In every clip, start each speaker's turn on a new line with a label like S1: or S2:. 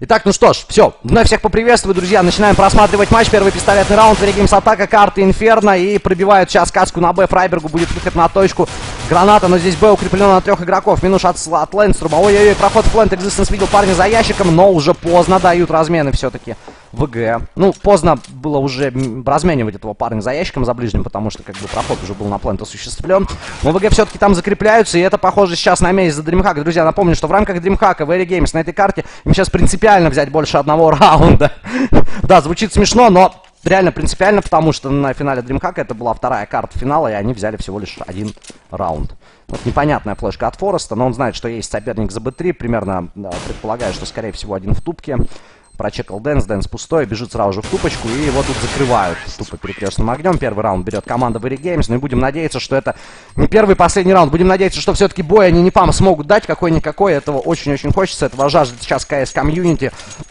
S1: Итак, ну что ж, все. Вновь всех поприветствую, друзья. Начинаем просматривать матч. Первый пистолетный раунд. Варигеймс атака, карты Инферно. И пробивают сейчас каску на Б. Фрайбергу будет выход на точку. Граната, но здесь Б укреплено на 3 игроков. Минус от Лэнструма. Ой-ой-ой, проход в плент. Экзистенс видел парня за ящиком, но уже поздно дают размены все-таки. ВГ. Ну, поздно было уже разменивать этого парня за ящиком, за ближним, потому что, как бы, проход уже был на плент осуществлен. Но ВГ все-таки там закрепляются, и это, похоже, сейчас на месте за DreamHack. Друзья, напомню, что в рамках DreamHack и Vary Games на этой карте им сейчас принципиально взять больше одного раунда. Да, звучит смешно, но реально принципиально, потому что на финале DreamHack это была вторая карта финала, и они взяли всего лишь один раунд. Вот непонятная флешка от Фореста, но он знает, что есть соперник за Б3, примерно предполагает, что, скорее всего, один в тупке. Прочекал Дэнс, Дэнс пустой, бежит сразу же в тупочку, и его тут закрывают тупо перекрестным огнем. Первый раунд берет команда Vary Games, ну и будем надеяться, что это не первый и последний раунд. Будем надеяться, что все-таки бой они не пам смогут дать какой-никакой. Этого очень-очень хочется, этого жаждет сейчас КС комьюнити.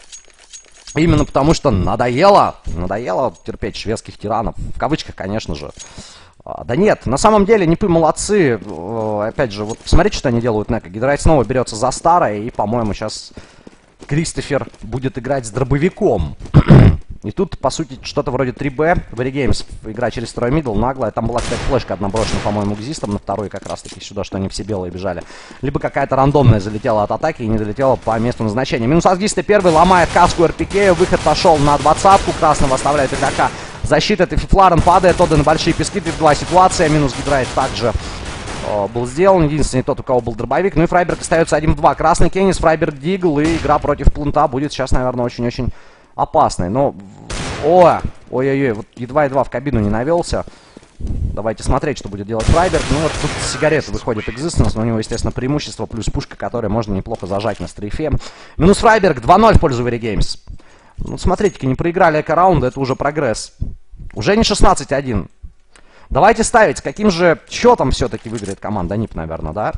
S1: Именно потому что надоело терпеть шведских тиранов. В кавычках, конечно же. Да нет, на самом деле Непы молодцы. Опять же, вот смотрите, что они делают. Нека. Гидрайт снова берется за старое, и, по-моему, сейчас Кристофер будет играть с дробовиком. И тут, по сути, что-то вроде 3Б. Vary Games игра через второй мидл, наглая. Там была, кстати, флешка одна брошена, по-моему, экзистом на второй как раз-таки сюда, что они все белые бежали. Либо какая-то рандомная залетела от атаки и не долетела по месту назначения. Минус от Гиста первый, ломает каску РПК. Выход пошел на 20-ку. Красного оставляет игрока. Защита, это Фифларен падает, отдан на большие пески. 3-2 ситуация. Минус Гидрайт также был сделан. Единственный тот, у кого был дробовик. Ну и Фрайберг остается 1-2. Красный Кеннис, Фрайберг Дигл. И игра против Плунта будет сейчас, наверное, очень-очень опасной. Но... Ой-ой-ой, вот едва-едва в кабину не навелся. Давайте смотреть, что будет делать Фрайберг. Ну вот тут сигареты выходит Экзистенс, но у него, естественно, преимущество плюс пушка, которая можно неплохо зажать на стрейфе. Минус Фрайберг, 2-0 в пользу Vary Games. Ну, смотрите-ка, не проиграли эко-раунды, это уже прогресс. Уже не 16-1. Давайте ставить, с каким же счетом все-таки выиграет команда НИП, наверное, да?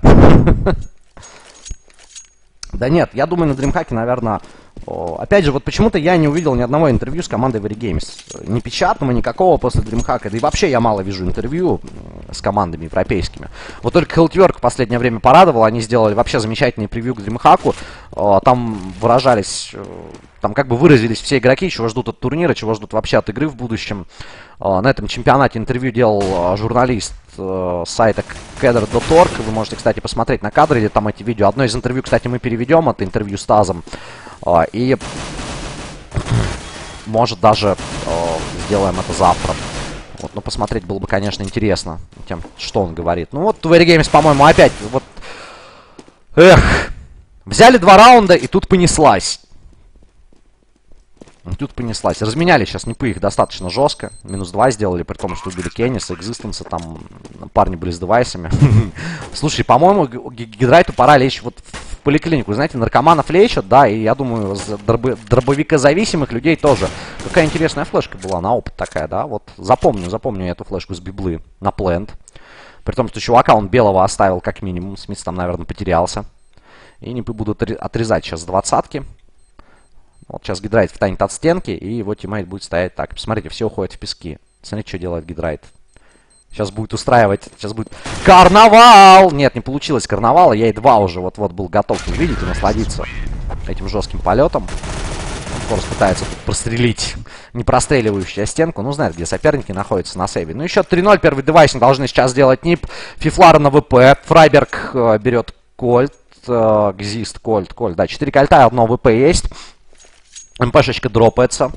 S1: Да нет, я думаю, на DreamHack, наверное... Опять же, вот почему-то я не увидел ни одного интервью с командой Vary Games. Ни печатного, никакого после DreamHack. Да и вообще я мало вижу интервью с командами европейскими. Вот только Helltwork в последнее время порадовал. Они сделали вообще замечательный превью к DreamHack. Там выражались... Там как бы выразились все игроки, чего ждут от турнира, чего ждут вообще от игры в будущем. На этом чемпионате интервью делал журналист сайта Kedder.org. Вы можете, кстати, посмотреть на кадре, где там эти видео. Одно из интервью, кстати, мы переведем. Это интервью с Тазом. И может даже сделаем это завтра. Вот, но посмотреть было бы, конечно, интересно тем, что он говорит. Ну вот Vary Games, по-моему, опять вот... Взяли 2 раунда, и тут понеслась. Тут понеслась. Разменяли сейчас Непы их достаточно жестко. Минус 2 сделали, при том, что убили Кенниса, Экзистенса. Там парни были с девайсами. Слушай, по-моему, Гидрайту пора лечь вот в поликлинику. Знаете, наркоманов лечат, да, и я думаю, дробовикозависимых людей тоже. Какая интересная флешка была на опыт такая, да. Вот запомню я эту флешку с библы на плент. При том, что чувака он белого оставил как минимум. Смитс там, наверное, потерялся. И Непы будут отрезать сейчас с 20-ки. Вот сейчас Гидрайт встанет от стенки, и его тиммейт будет стоять так. Посмотрите, все уходит в пески. Смотрите, что делает Гидрайт. Сейчас будет устраивать, сейчас будет... Карнавал! Нет, не получилось карнавала. Я и 2 уже вот-вот был готов, видите, насладиться этим жестким полетом. Форс пытается тут прострелить непростреливающую стенку. Ну, знает, где соперники находятся на сейве. Ну, еще 3-0. Первый девайс должны сейчас сделать НИП. Фифлара на ВП. Фрайберг берет Кольт. Гзист, Кольт. Да, 4 кольта, одно ВП есть. МПшечка дропается.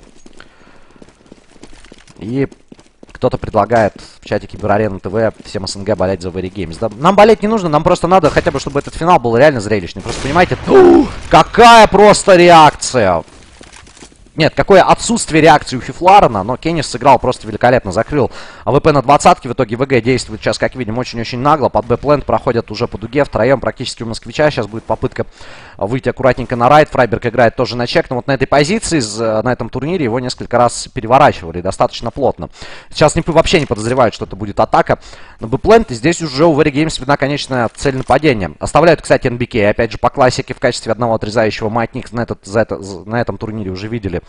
S1: И кто-то предлагает в чате Киберарена ТВ всем СНГ болеть за Vary Games. Да, нам болеть не нужно, нам просто надо хотя бы, чтобы этот финал был реально зрелищный. Просто понимаете, какая просто реакция! Нет, какое отсутствие реакции у Фифларена, но Кеннис сыграл просто великолепно, закрыл АВП на 20-ке, в итоге ВГ действует сейчас, как видим, очень-очень нагло, под Б-плент проходят уже по дуге, втроем практически у Москвича, сейчас будет попытка выйти аккуратненько на райд, Фрайберг играет тоже на чек, но вот на этой позиции, на этом турнире его несколько раз переворачивали, достаточно плотно. Сейчас Непы вообще не подозревают, что это будет атака на Б-плент, и здесь уже у Vary Games видна конечная цель нападения. Оставляют, кстати, НБК, опять же, по классике в качестве одного отрезающего маятник на этом турнире уже видели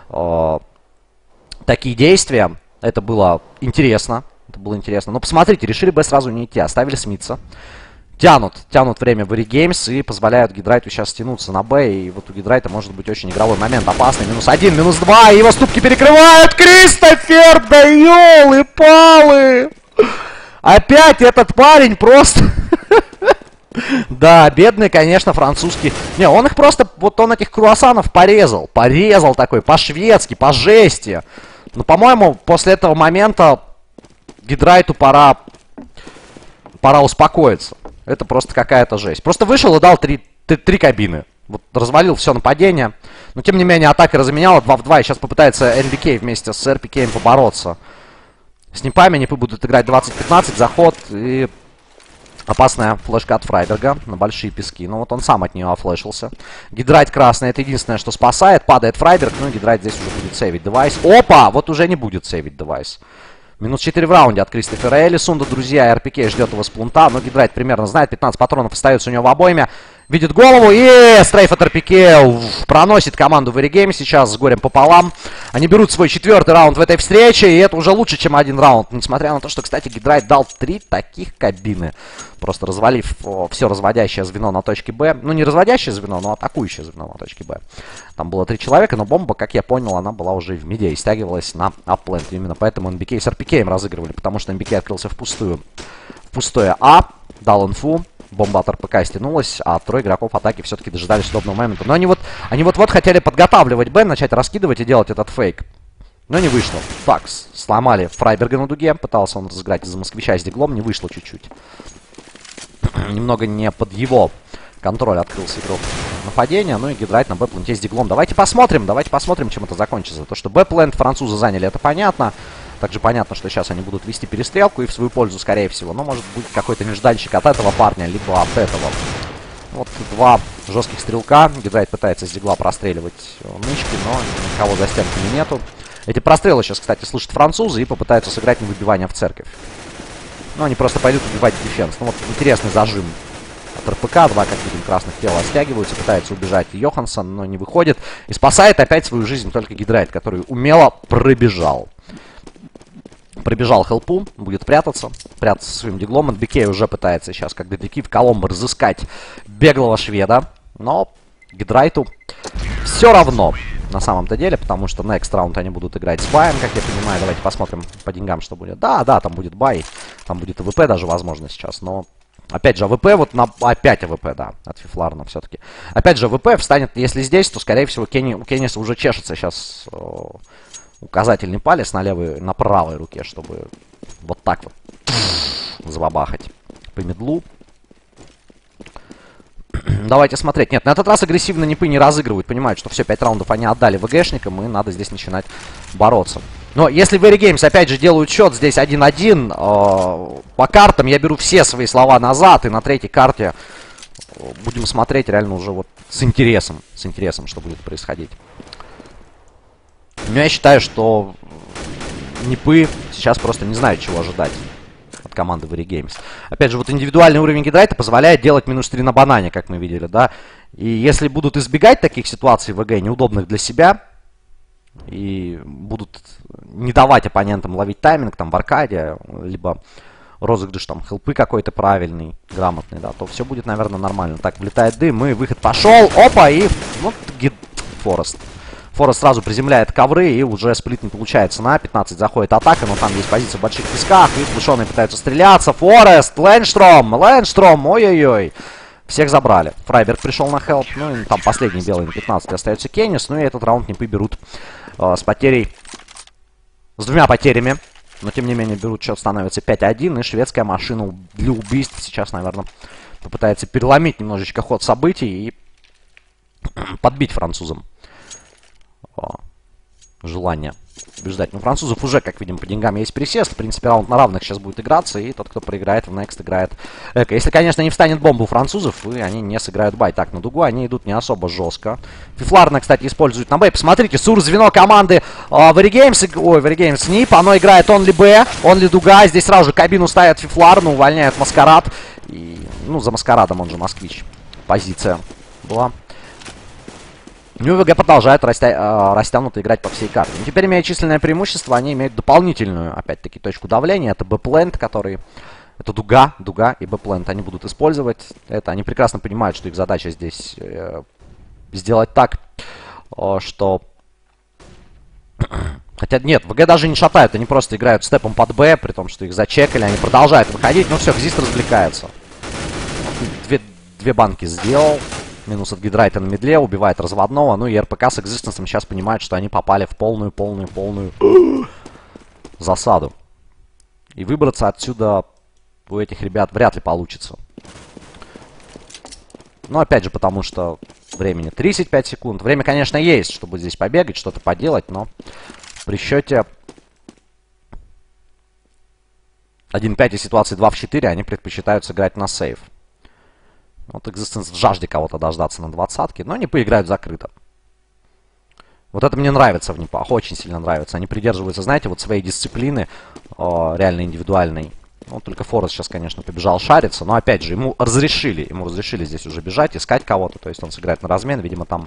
S1: такие действия. Это было интересно. Но посмотрите, решили бы сразу не идти. Оставили Смитса. тянут время в Games и позволяют Гидрайту сейчас стянуться на Б. И вот у Гидрайта может быть очень игровой момент. Опасный. -1, -2. И его ступки перекрывают. Кристофер, да ёлы-палы! Опять этот парень просто... Да, бедный, конечно, французский. Не, он их просто... Вот он этих круассанов порезал. Порезал такой, по-шведски, по жести. Ну, по-моему, после этого момента Гидрайту пора успокоиться. Это просто какая-то жесть. Просто вышел и дал три кабины. Вот развалил все нападение. Но, тем не менее, атака разменяла 2 в 2. И сейчас попытается NBK вместе с RPK побороться. С Нипами Нипы будут играть 20-15. Заход и... Опасная флешка от Фрайберга на большие пески. Ну вот он сам от нее офлешился. Гидрайт красный, это единственное, что спасает. Падает Фрайберг, ну и Гидрайт здесь уже будет сейвить девайс. Опа! Вот уже не будет сейвить девайс. -4 в раунде от Кристофера Элисунда, друзья. РПК ждет его с плунта. Но Гидрайт примерно знает. 15 патронов остается у него в обойме. Видит голову и стрейф от РПК проносит команду в Games сейчас с горем пополам. Они берут свой 4-й раунд в этой встрече. И это уже лучше, чем 1 раунд. Несмотря на то, что, кстати, Гидрайт дал 3 таких кабины. Просто развалив все разводящее звено на точке Б. Ну, не разводящее звено, но атакующее звено на точке Б. Там было 3 человека, но бомба, как я понял, она была уже в миде и стягивалась на апленд. Именно поэтому NBK с RPK разыгрывали, потому что NBK открылся в пустое А. Дал инфу. Бомба от РПК стянулась, а 3 игроков атаки все-таки дожидались удобного момента. Но они вот хотели подготавливать Б, начать раскидывать и делать этот фейк. Но не вышло. Так, сломали Фрайберга на дуге. Пытался он разыграть из-за москвича с диглом. Не вышло чуть-чуть. Немного не под его контроль открылся игрок нападения. Ну и Гидрайт на Б-пленте с диглом. Давайте посмотрим, чем это закончится. То, что Б-плент французы заняли, это понятно. Также понятно, что сейчас они будут вести перестрелку и в свою пользу, скорее всего. Но может быть какой-то нежданчик от этого парня, либо от этого. Вот 2 жестких стрелка. Гидрайт пытается с дигла простреливать нычки, но никого за стенками нету. Эти прострелы сейчас, кстати, слышат французы и попытаются сыграть на выбивание в церковь. Ну, они просто пойдут убивать дефенс. Ну, вот интересный зажим от РПК. 2, как видим, красных тела стягиваются. Пытается убежать Йоханссон, но не выходит. И спасает опять свою жизнь только Гидрайт, который умело пробежал. Пробежал хелпу, будет прятаться своим диглом. NBK уже пытается сейчас, как детектив Коломбо, разыскать беглого шведа. Но Гидрайту все равно на самом-то деле, потому что next раунд они будут играть с баем, как я понимаю. Давайте посмотрим по деньгам, что будет. Да, там будет бай, там будет АВП даже, возможно, сейчас. Но, опять же, АВП, вот на... Опять АВП, да, от Фифларна все-таки. Опять же, АВП встанет, если здесь, то, скорее всего, у Кенниса уже чешется сейчас... указательный палец на правой руке, чтобы вот так вот забабахать по медлу. Давайте смотреть. Нет, на этот раз агрессивно Нипы не разыгрывают. Понимают, что все, 5 раундов они отдали ВГшникам, и надо здесь начинать бороться. Но если Games опять же делают счет здесь 1-1, по картам я беру все свои слова назад, и на 3-й карте будем смотреть реально уже вот с интересом, что будет происходить. Но я считаю, что Нипы сейчас просто не знают, чего ожидать от команды Games. Опять же, вот индивидуальный уровень Гидрайта позволяет делать -3 на банане, как мы видели, да. И если будут избегать таких ситуаций ВГ, неудобных для себя, и будут не давать оппонентам ловить тайминг, там, в аркаде, либо розыгрыш, там, хелпы какой-то правильный, грамотный, да, то все будет, наверное, нормально. Так, влетает дым, и выход пошел, опа, и вот Форест. Форест сразу приземляет ковры, и уже сплит не получается. На 15 заходит атака, но там есть позиция в больших песках. И флешоны пытаются стреляться. Форест, Лэнштром, ой-ой-ой. Всех забрали. Фрайберг пришел на хелп. Ну и там последний белый на 15 остается Кеннис. Ну и этот раунд Нипы берут с потерей. С 2 потерями. Но тем не менее берут счет, становится 5-1. И шведская машина для убийств сейчас, наверное, попытается переломить немножечко ход событий и подбить французам желание побеждать. Но французов уже, как видим, по деньгам есть присест. В принципе, раунд на равных сейчас будет играться. И тот, кто проиграет в next, играет эко. Если, конечно, не встанет бомба у французов, и они не сыграют бай. Так, на дугу они идут не особо жестко. Фифларна, кстати, использует на бэй. Посмотрите, Сур-звено команды Games Нип. Оно играет онли Б, онли дуга. Здесь сразу же кабину ставят Фифларну, увольняют Маскарад. И, ну, за Маскарадом, он же москвич. Позиция была. Ну, ВГ продолжает растянуто играть по всей карте. Но теперь, имея численное преимущество, они имеют дополнительную, опять-таки, точку давления. Это Б-плент, который Это дуга, и Б-плент они будут использовать. Это они прекрасно понимают, что их задача здесь сделать так, что... Хотя нет, ВГ даже не шатают, они просто играют степом под Б, при том, что их зачекали, они продолжают выходить. Ну все, Хзист развлекается. Две банки сделал. Минус от Гидрайта на медле, убивает разводного. Ну и РПК с Экзистенсом сейчас понимают, что они попали в полную засаду. И выбраться отсюда у этих ребят вряд ли получится. Но опять же, потому что времени 35 секунд. Время, конечно, есть, чтобы здесь побегать, что-то поделать, но при счете 1-5 и ситуации 2 в 4 они предпочитают сыграть на сейв. Вот Экзистенс в жажде кого-то дождаться на 20-ке, но они поиграют закрыто. Вот это мне нравится в Непах, очень сильно нравится. Они придерживаются, знаете, вот своей дисциплины, реально индивидуальной. Ну, только Форест сейчас, конечно, побежал шариться, но опять же, ему разрешили здесь уже бежать, искать кого-то. То есть он сыграет на размен, видимо, там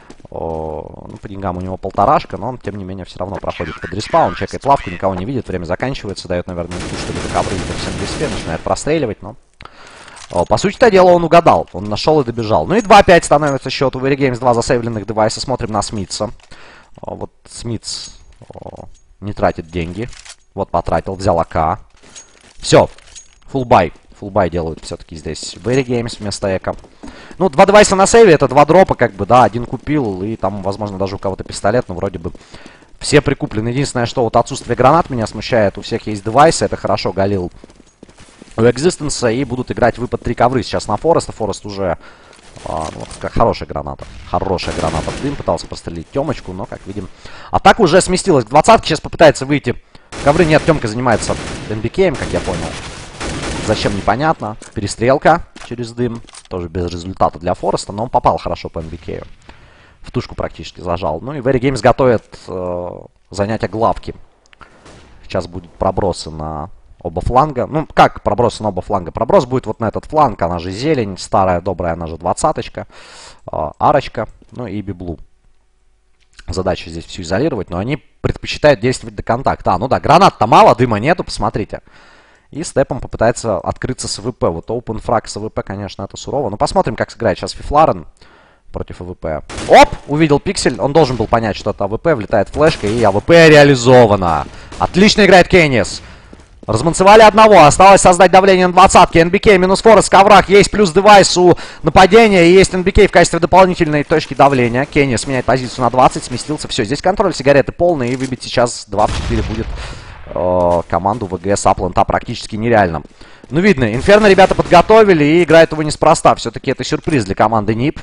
S1: ну, по деньгам у него 1,5, но он, тем не менее, все равно проходит под респаун, чекает лавку, никого не видит, время заканчивается, дает, наверное, что ли, ковры всем респе, начинает простреливать, но... По сути-то дела он угадал. Он нашел и добежал. Ну и 2-5 становится счет. У Very Games 2 засейвленных девайса. Смотрим на Смитса. Вот Смитс не тратит деньги. Вот потратил. Взял АК. Все. Фулбай. Фулбай делают все-таки здесь Very Games вместо Эко. Ну, 2 девайса на сейве. Это 2 дропа, как бы, да. Один купил. И там, возможно, даже у кого-то пистолет. Но вроде бы все прикуплены. Единственное, что вот отсутствие гранат меня смущает. У всех есть девайсы. Это хорошо галил у Экзистенса, и будут играть выпад 3 ковры сейчас на Фореста. Форест уже, ну, как хорошая граната. Хорошая граната в дым. Пытался прострелить Тёмочку, но, как видим, атака уже сместилась к 20-ке. Сейчас попытается выйти. Ковры нет, Тёмка занимается НБКем, как я понял. Зачем, непонятно. Перестрелка через дым. Тоже без результата для Фореста, но он попал хорошо по НБКу. В тушку практически зажал. Ну и Very Games готовят занятие главки. Сейчас будет пробросы на... оба фланга. Ну, как проброс на оба фланга? Проброс будет вот на этот фланг. Она же зелень. Старая, добрая, она же 20-очка. Арочка. Ну и библу. Задача здесь все изолировать. Но они предпочитают действовать до контакта. Ну да, гранат-то мало, дыма нету, посмотрите. И степом попытается открыться с АВП. Вот open фраг с АВП, конечно, это сурово. Ну, посмотрим, как сыграет сейчас Фифларен против АВП. Оп! Увидел пиксель. Он должен был понять, что это АВП. Влетает флешка, и АВП реализована. Отлично играет Кеннис. Разманцевали одного, осталось создать давление на 20-ке. НБК минус Форест в коврах. Есть плюс девайс у нападения. И есть НБК в качестве дополнительной точки давления. Кенни сменяет позицию на 20, сместился. Все, здесь контроль сигареты полный. И выбить сейчас 2 в 4 будет команду ВГ Саплента практически нереально. Ну, видно, Инферно ребята подготовили и играют его неспроста. Все-таки это сюрприз для команды НИП.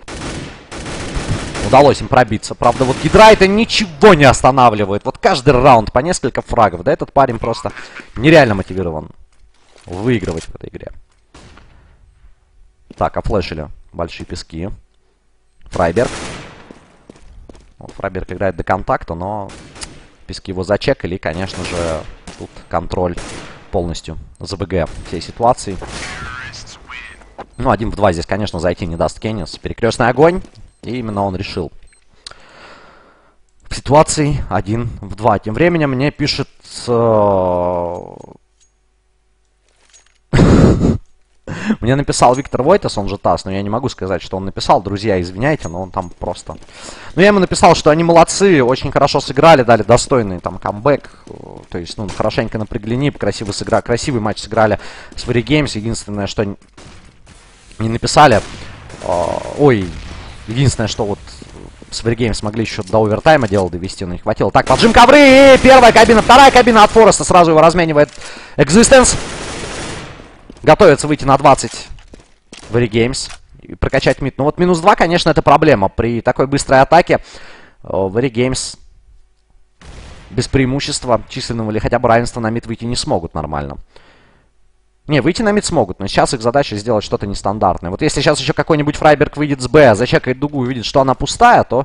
S1: Удалось им пробиться. Правда, вот Гидрайта ничего не останавливает. Вот каждый раунд по несколько фрагов. Да, этот парень просто нереально мотивирован выигрывать в этой игре. Так, офлешили большие пески. Фрайберг. Вот, Фрайберг играет до контакта, но пески его зачекали. И, конечно же, тут контроль полностью за БГ всей ситуации. Ну, 1 в 2 здесь, конечно, зайти не даст Кеннис. Перекрестный огонь. И именно он решил. В ситуации 1 в 2. Тем временем мне пишет... Мне написал Виктор Войтас, он же ТАСС, но я не могу сказать, что он написал. Друзья, извиняйте, но он там просто... Ну, я ему написал, что они молодцы, очень хорошо сыграли, дали достойный там камбэк. То есть, ну, хорошенько напрягли НИП, красивый матч сыграли с Very Games. Единственное, что не написали... Ой... Единственное, что вот с Very Games смогли еще до овертайма дело довести, но не хватило. Так, поджим ковры, и первая кабина, вторая кабина от Фореста. Сразу его разменивает Экзистенс. Готовится выйти на 20 Very Games и прокачать мид. Ну вот минус 2, конечно, это проблема. При такой быстрой атаке Very Games без преимущества численного или хотя бы равенства на мид выйти не смогут нормально. Не, выйти на мид смогут, но сейчас их задача сделать что-то нестандартное. Вот если сейчас еще какой-нибудь Фрайберг выйдет с Б, зачекает дугу и увидит, что она пустая, то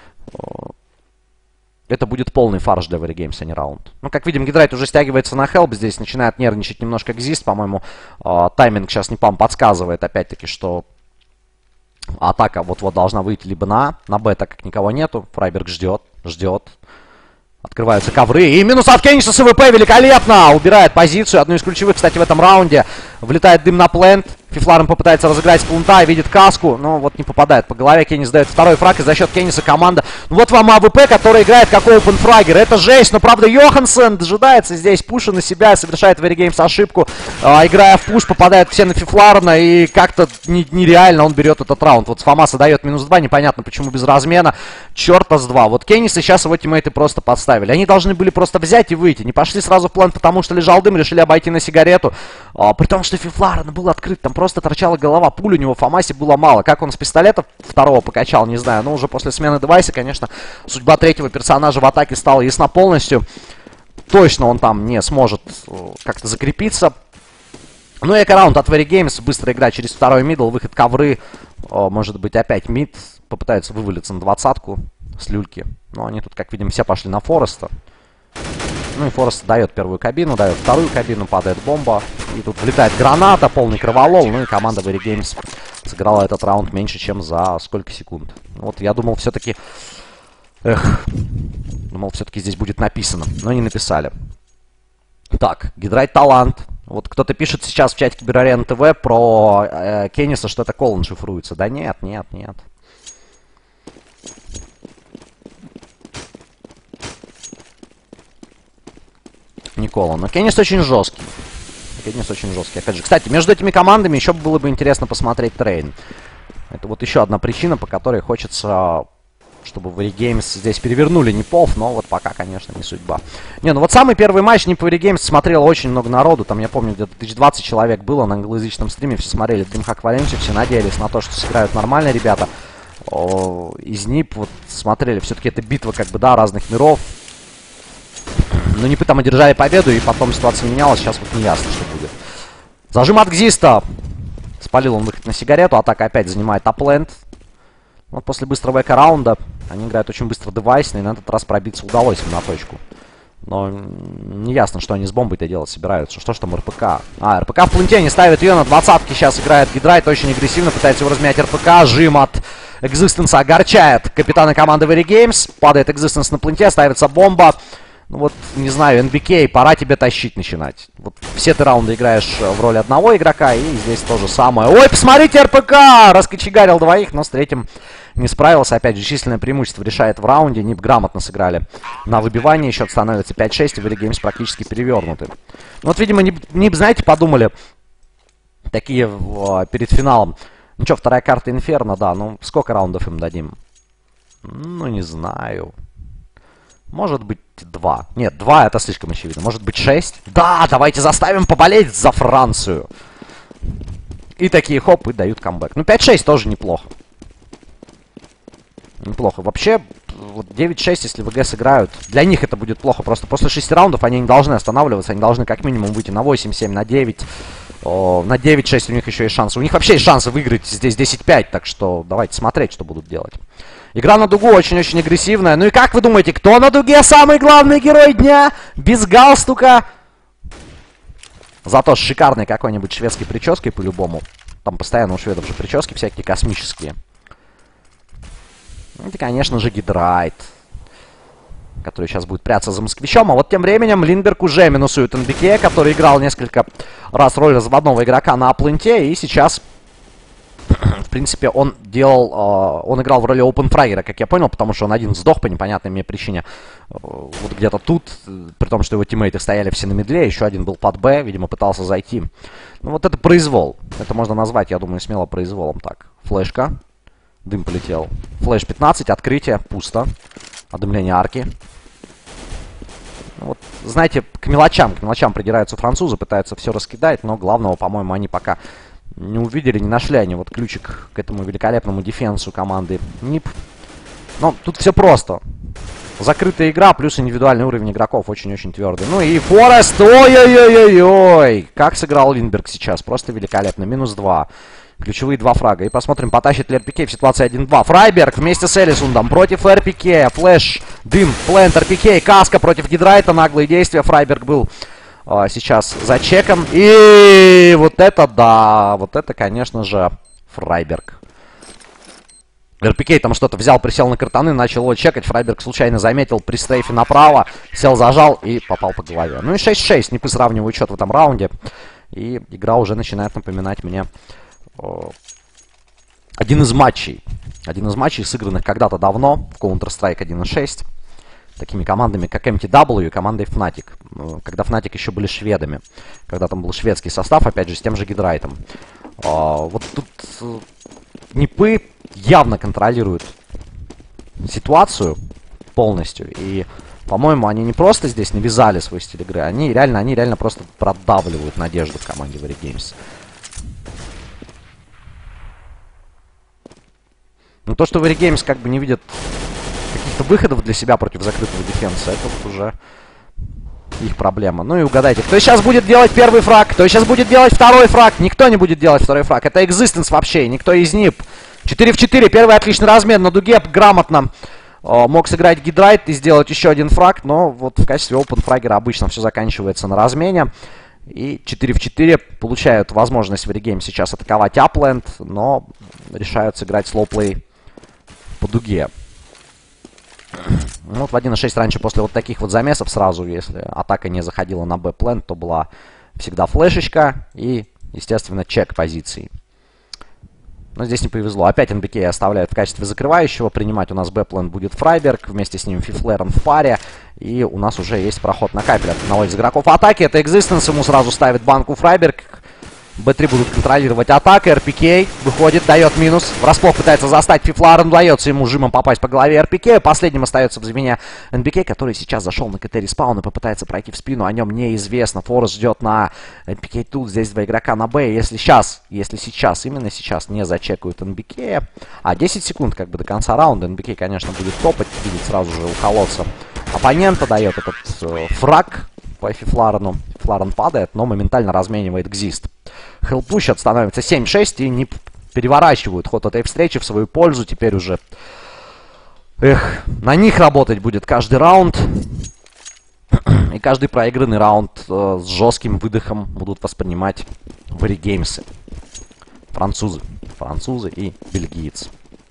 S1: это будет полный фарш для Very Games, а не раунд. Ну, как видим, Гидрайт уже стягивается на хелп. Здесь начинает нервничать немножко Экзист. По-моему, тайминг сейчас Непам подсказывает, опять-таки, что атака вот-вот должна выйти либо на Б, так как никого нету. Фрайберг ждет. Открываются ковры. И минус от Кенниса с АВП. Великолепно! Убирает позицию. Одну из ключевых, кстати, в этом раунде. Влетает дым на плент. Фифларен попытается разыграть с плента. Видит каску. Но вот не попадает по голове. Кеннис дает второй фраг. И за счет Кенниса команда... Ну вот вам АВП, который играет как опенфрагер. Это жесть. Но правда Йоханссон дожидается здесь пуша на себя. Совершает в Геймс ошибку. Играя в пуш, попадает все на Фифларена. И как-то нереально он берет этот раунд. Вот Фомаса дает минус 2. Непонятно почему без размена. Черта с 2. Вот Кенниса сейчас его тиммейты просто подставили. Они должны были просто взять и выйти. Не пошли сразу в план, потому что лежал дым, решили обойти на сигарету. При том, что Фифларен был открыт, там просто торчала голова. Пуль у него в Фомасе было мало. Как он с пистолета второго покачал, не знаю. Но уже после смены девайса, конечно, судьба третьего персонажа в атаке стала ясна полностью. Точно он там не сможет как-то закрепиться. Ну и эко-раунд от Very Games. Быстро игра через второй мидл, выход ковры. Может быть опять мид. Попытаются вывалиться на 20-ку с люльки. Но они тут, как видим, все пошли на Фореста. Ну и Форест дает первую кабину, дает вторую кабину, падает бомба. И тут влетает граната, полный кроволол. Ну и команда Very Games сыграла этот раунд меньше, чем за сколько секунд. Вот я думал все-таки... Думал, все-таки здесь будет написано, но не написали. Так, Гидрайт талант. Вот кто-то пишет сейчас в чате Киберарена ТВ про Кенниса, что это Колон шифруется. Да нет, нет, нет. Никола. Но Кеннис очень жесткий. Кеннис очень жесткий. Опять же, кстати, между этими командами еще было бы интересно посмотреть трейн. Это вот еще одна причина, по которой хочется, чтобы Very Games здесь перевернули Непов, но вот пока, конечно, не судьба. Не, ну вот самый первый матч Непов Very Games смотрело очень много народу. Там, я помню, где-то 1020 человек было на англоязычном стриме. Все смотрели DreamHack Valencia, все надеялись на то, что сыграют нормально ребята. Из НИП вот смотрели. Все-таки это битва, как бы, да, разных миров. Но Нипы там одержали победу, и потом ситуация менялась. Сейчас вот не ясно, что будет. Зажим от Гзиста. Спалил он выход на сигарету. Атака опять занимает апленд. Вот после быстрого эко-раунда они играют очень быстро девайсно, и на этот раз пробиться удалось им на точку. Но не ясно, что они с бомбой-то делать собираются. Что ж там РПК? РПК в пленте не ставит ее на 20-ке. Сейчас играет Гидрайт очень агрессивно, пытается его разменять РПК. Жим от Экзистенса огорчает капитана команды Very Games. Падает Экзистенс на пленте, ставится бомба. Ну вот, не знаю, НБК, пора тебе тащить начинать. Вот все ты раунды играешь в роли одного игрока, и здесь то же самое. Ой, посмотрите, РПК! Раскочегарил двоих, но с третьим не справился. Опять же, численное преимущество решает в раунде. Нип грамотно сыграли на выбивание. Счет становится 5-6, и Very Games практически перевернуты. Ну вот, видимо, Нип, знаете, подумали такие перед финалом. Ну что, вторая карта Инферно, да. Ну, сколько раундов им дадим? Ну, не знаю. Может быть 2. Нет, 2 это слишком очевидно. Может быть 6? Да, давайте заставим поболеть за Францию. И такие хоп, и дают камбэк. Ну 5-6 тоже неплохо. Неплохо. Вообще, вот 9-6, если ВГ сыграют, для них это будет плохо. Просто после 6 раундов они не должны останавливаться. Они должны как минимум выйти на 8-7, на 9. На 9-6 у них еще есть шансы. У них вообще есть шансы выиграть здесь 10-5. Так что давайте смотреть, что будут делать. Игра на дугу очень-очень агрессивная. Ну и как вы думаете, кто на дуге самый главный герой дня? Без галстука. Зато с шикарной какой-нибудь шведской прической по-любому. Там постоянно у шведов же прически всякие космические. Это, конечно же, Гидрайт, который сейчас будет прятаться за москвичом. А вот тем временем Линдберг уже минусует НБК, который играл несколько раз роль разводного игрока на апленте. И сейчас... В принципе, он играл в роли опенфрагера, как я понял, потому что он один сдох по непонятной мне причине. Вот где-то тут, при том, что его тиммейты стояли все на мидле, еще один был под Б, видимо, пытался зайти. Ну вот это произвол. Это можно назвать, я думаю, смело произволом. Так, флешка. Дым полетел. Флэш 15, открытие, пусто. Одымление арки. Вот, знаете, к мелочам придираются французы, пытаются все раскидать, но главного, по-моему, они пока... не увидели, не нашли они вот ключик к этому великолепному дефенсу команды НИП. Но тут все просто. Закрытая игра, плюс индивидуальный уровень игроков очень-очень твердый. Ну и Форест, ой-ой-ой-ой-ой. Как сыграл Линдберг сейчас, просто великолепно. Минус 2. Ключевые 2 фрага. И посмотрим, потащит ли РПК в ситуации 1-2. Фрайберг вместе с Элисундом против РПК. Флэш, дым, плент, РПК, каска против Гидрайта. Наглые действия. Фрайберг был... сейчас за чеком. И вот это, да, вот это, конечно же, Фрайберг. РПК там что-то взял, присел на картаны, начал его чекать. Фрайберг случайно заметил при стрейфе направо, сел, зажал и попал по голове. Ну и 6-6, Снипы сравнивают счет в этом раунде. И игра уже начинает напоминать мне один из матчей, сыгранных когда-то давно в Counter-Strike 1.6. Такими командами, как MTW и командой Fnatic. Когда Fnatic еще были шведами. Когда там был шведский состав, опять же, с тем же Гидрайтом. Вот тут Снипы явно контролируют ситуацию полностью. И, по-моему, они не просто здесь навязали свой стиль игры, они реально просто продавливают надежду в команде Very Games. Но то, что Very Games как бы не видят каких-то выходов для себя против закрытого дефенса, это вот уже их проблема. Ну и угадайте, кто сейчас будет делать первый фраг, кто сейчас будет делать второй фраг. Никто не будет делать второй фраг. Это Existence вообще, никто из НИП. 4 в 4, первый отличный размен на дуге, грамотно мог сыграть Гидрайт и сделать еще один фраг, но вот в качестве опен-фрагера обычно все заканчивается на размене. И 4 в 4 получают возможность Very Games сейчас атаковать Апленд, но решают сыграть слоуплей по дуге. Ну, вот в 1.6 раньше после вот таких вот замесов сразу, если атака не заходила на Б-пленд, то была всегда флешечка и, естественно, чек позиций. Но здесь не повезло. Опять НБК оставляют в качестве закрывающего. Принимать у нас Б-плен будет Фрайберг. Вместе с ним Фифлерон в паре. И у нас уже есть проход на капель от одного из игроков атаки. Это Existence. Ему сразу ставит банку Фрайберг. Б3 будут контролировать атаку. РПК выходит, дает минус. Врасплох пытается застать Фифларен. Удается ему жимом попасть по голове РПК. Последним остается в звене НБК, который сейчас зашел на КТ респаун и попытается пройти в спину. О нем неизвестно. Форест ждет на НБК тут. Здесь два игрока на Б. Если сейчас, именно сейчас не зачекают НБК. 10 секунд как бы до конца раунда. НБК, конечно, будет топать. Видит сразу же уколоться оппонента. Дает этот фраг по Фифларену. Фифларен падает, но моментально разменивает Гзист. Хелпу счет становится 7-6 и не переворачивают ход этой встречи в свою пользу. Теперь уже, на них работать будет каждый раунд. И каждый проигранный раунд с жестким выдохом будут воспринимать Very Games. Французы и бельгийцы.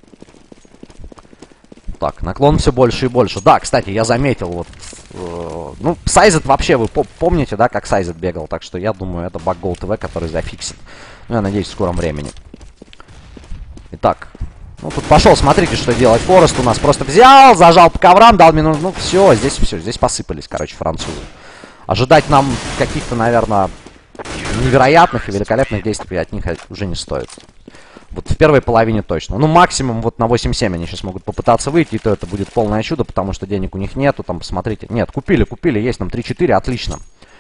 S1: Так, наклон все больше и больше. Да, кстати, я заметил, вот, ну, Сайзет вообще, вы помните, да, как Сайзет бегал, так что я думаю, это баг Гол ТВ, который зафиксит. Ну, я надеюсь, в скором времени. Итак, ну, тут пошел, смотрите, что делать Форест у нас. Просто взял, зажал по коврам, дал минус, ну, все, здесь посыпались, короче, французы. Ожидать нам каких-то, наверное, невероятных и великолепных действий от них уже не стоит. Вот в первой половине точно. Ну, максимум вот на 8-7 они сейчас могут попытаться выйти, и то это будет полное чудо, потому что денег у них нету. Там, посмотрите. Нет, купили, есть нам 3-4, отлично.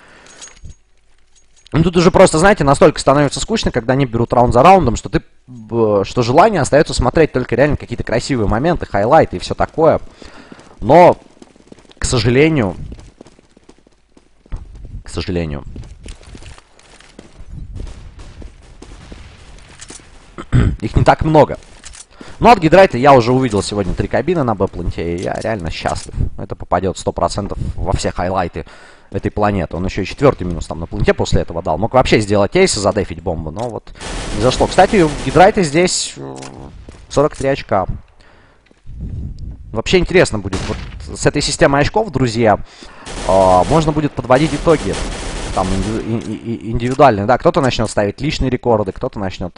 S1: Ну, тут уже просто, знаете, настолько становится скучно, когда они берут раунд за раундом, что что желание остается смотреть только реально какие-то красивые моменты, хайлайты и все такое. Но, к сожалению... Их не так много. Но от Гидрайта я уже увидел сегодня 3 кабины на Б-пленте, и я реально счастлив. Это попадет 100% во все хайлайты этой планеты. Он еще и 4-й минус там на пленте после этого дал. Мог вообще сделать эйс и задефить бомбу, но вот не зашло. Кстати, у Гидрайта здесь 43 очка. Вообще интересно будет. Вот с этой системой очков, друзья, можно будет подводить итоги. Там индивидуальные, да. Кто-то начнет ставить личные рекорды, кто-то начнет...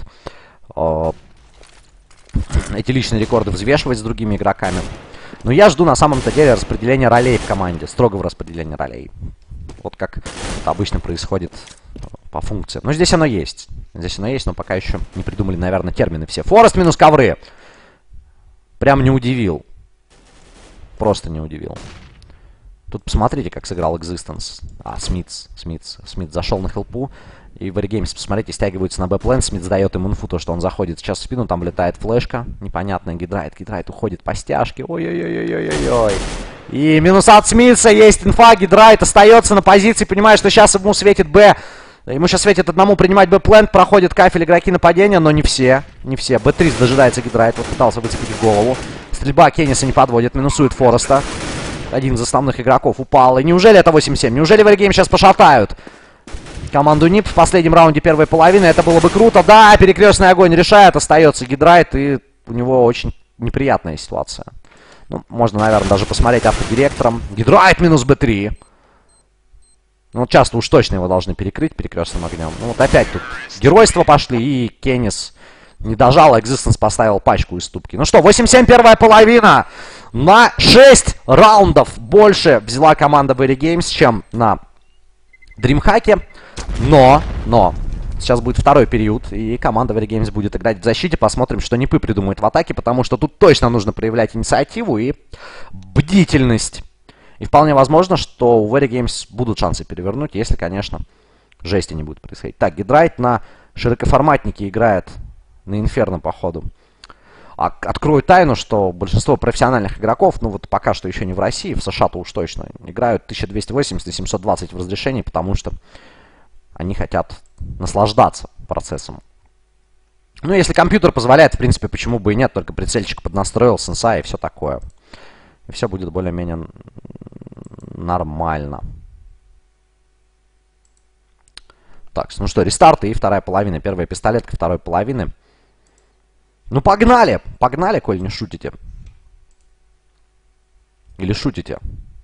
S1: эти личные рекорды взвешивать с другими игроками. Но я жду на самом-то деле распределения ролей в команде. Строгого распределения ролей. Вот как это обычно происходит по функции. Но здесь оно есть. Но пока еще не придумали, наверное, термины все. Форест минус ковры. Прям не удивил. Просто не удивил. Тут посмотрите, как сыграл Existence. Смит зашел на хелпу. И Very Games, посмотрите, стягиваются на Б-плен. Смит сдает им инфу, то, что он заходит сейчас в спину. Там влетает флешка. Непонятная. Гидрайт уходит по стяжке. Ой-ой-ой-ой-ой-ой. И минус от Смитса. Есть инфа. Гидрайт остается на позиции. Понимает, что сейчас ему светит Б. Ему сейчас светит одному принимать Б-плен. Проходит кафель игроки нападения, но не все. Б-3 дожидается Гидрайт. Вот пытался выцепить в голову. Стрельба Кенниса не подводит. Минусует Фореста. Один из основных игроков упал. И неужели это 8-7? Неужели Very Games сейчас пошатают команду НИП в последнем раунде первой половины? Это было бы круто. Да, перекрестный огонь решает. Остается Гидрайт. И у него очень неприятная ситуация. Ну, можно, наверное, даже посмотреть автодиректором. Гидрайт минус b3. Ну, часто уж точно его должны перекрыть перекрестным огнем. Ну, вот опять тут геройства пошли, и Кеннис не дожал, Existence поставил пачку из ступки. Ну что, 8-7 первая половина. На 6 раундов больше взяла команда Very Games, чем на DreamHack. Но, сейчас будет второй период, и команда Very Games будет играть в защите. Посмотрим, что Нипы придумают в атаке, потому что тут точно нужно проявлять инициативу и бдительность. И вполне возможно, что у Very Games будут шансы перевернуть, если, конечно, жести не будет происходить. Так, Гидрайт на широкоформатнике играет на Инферно, походу. Открою тайну, что большинство профессиональных игроков, ну вот пока что еще не в России, в США-то уж точно, играют 1280 и 720 в разрешении, потому что они хотят наслаждаться процессом. Ну, если компьютер позволяет, в принципе, почему бы и нет, только прицельчик поднастроил, сенсай и все такое. И все будет более-менее нормально. Так, ну что, рестарт и вторая половина. Первая пистолетка второй половины. Ну, погнали! Погнали, коль не шутите. Или шутите?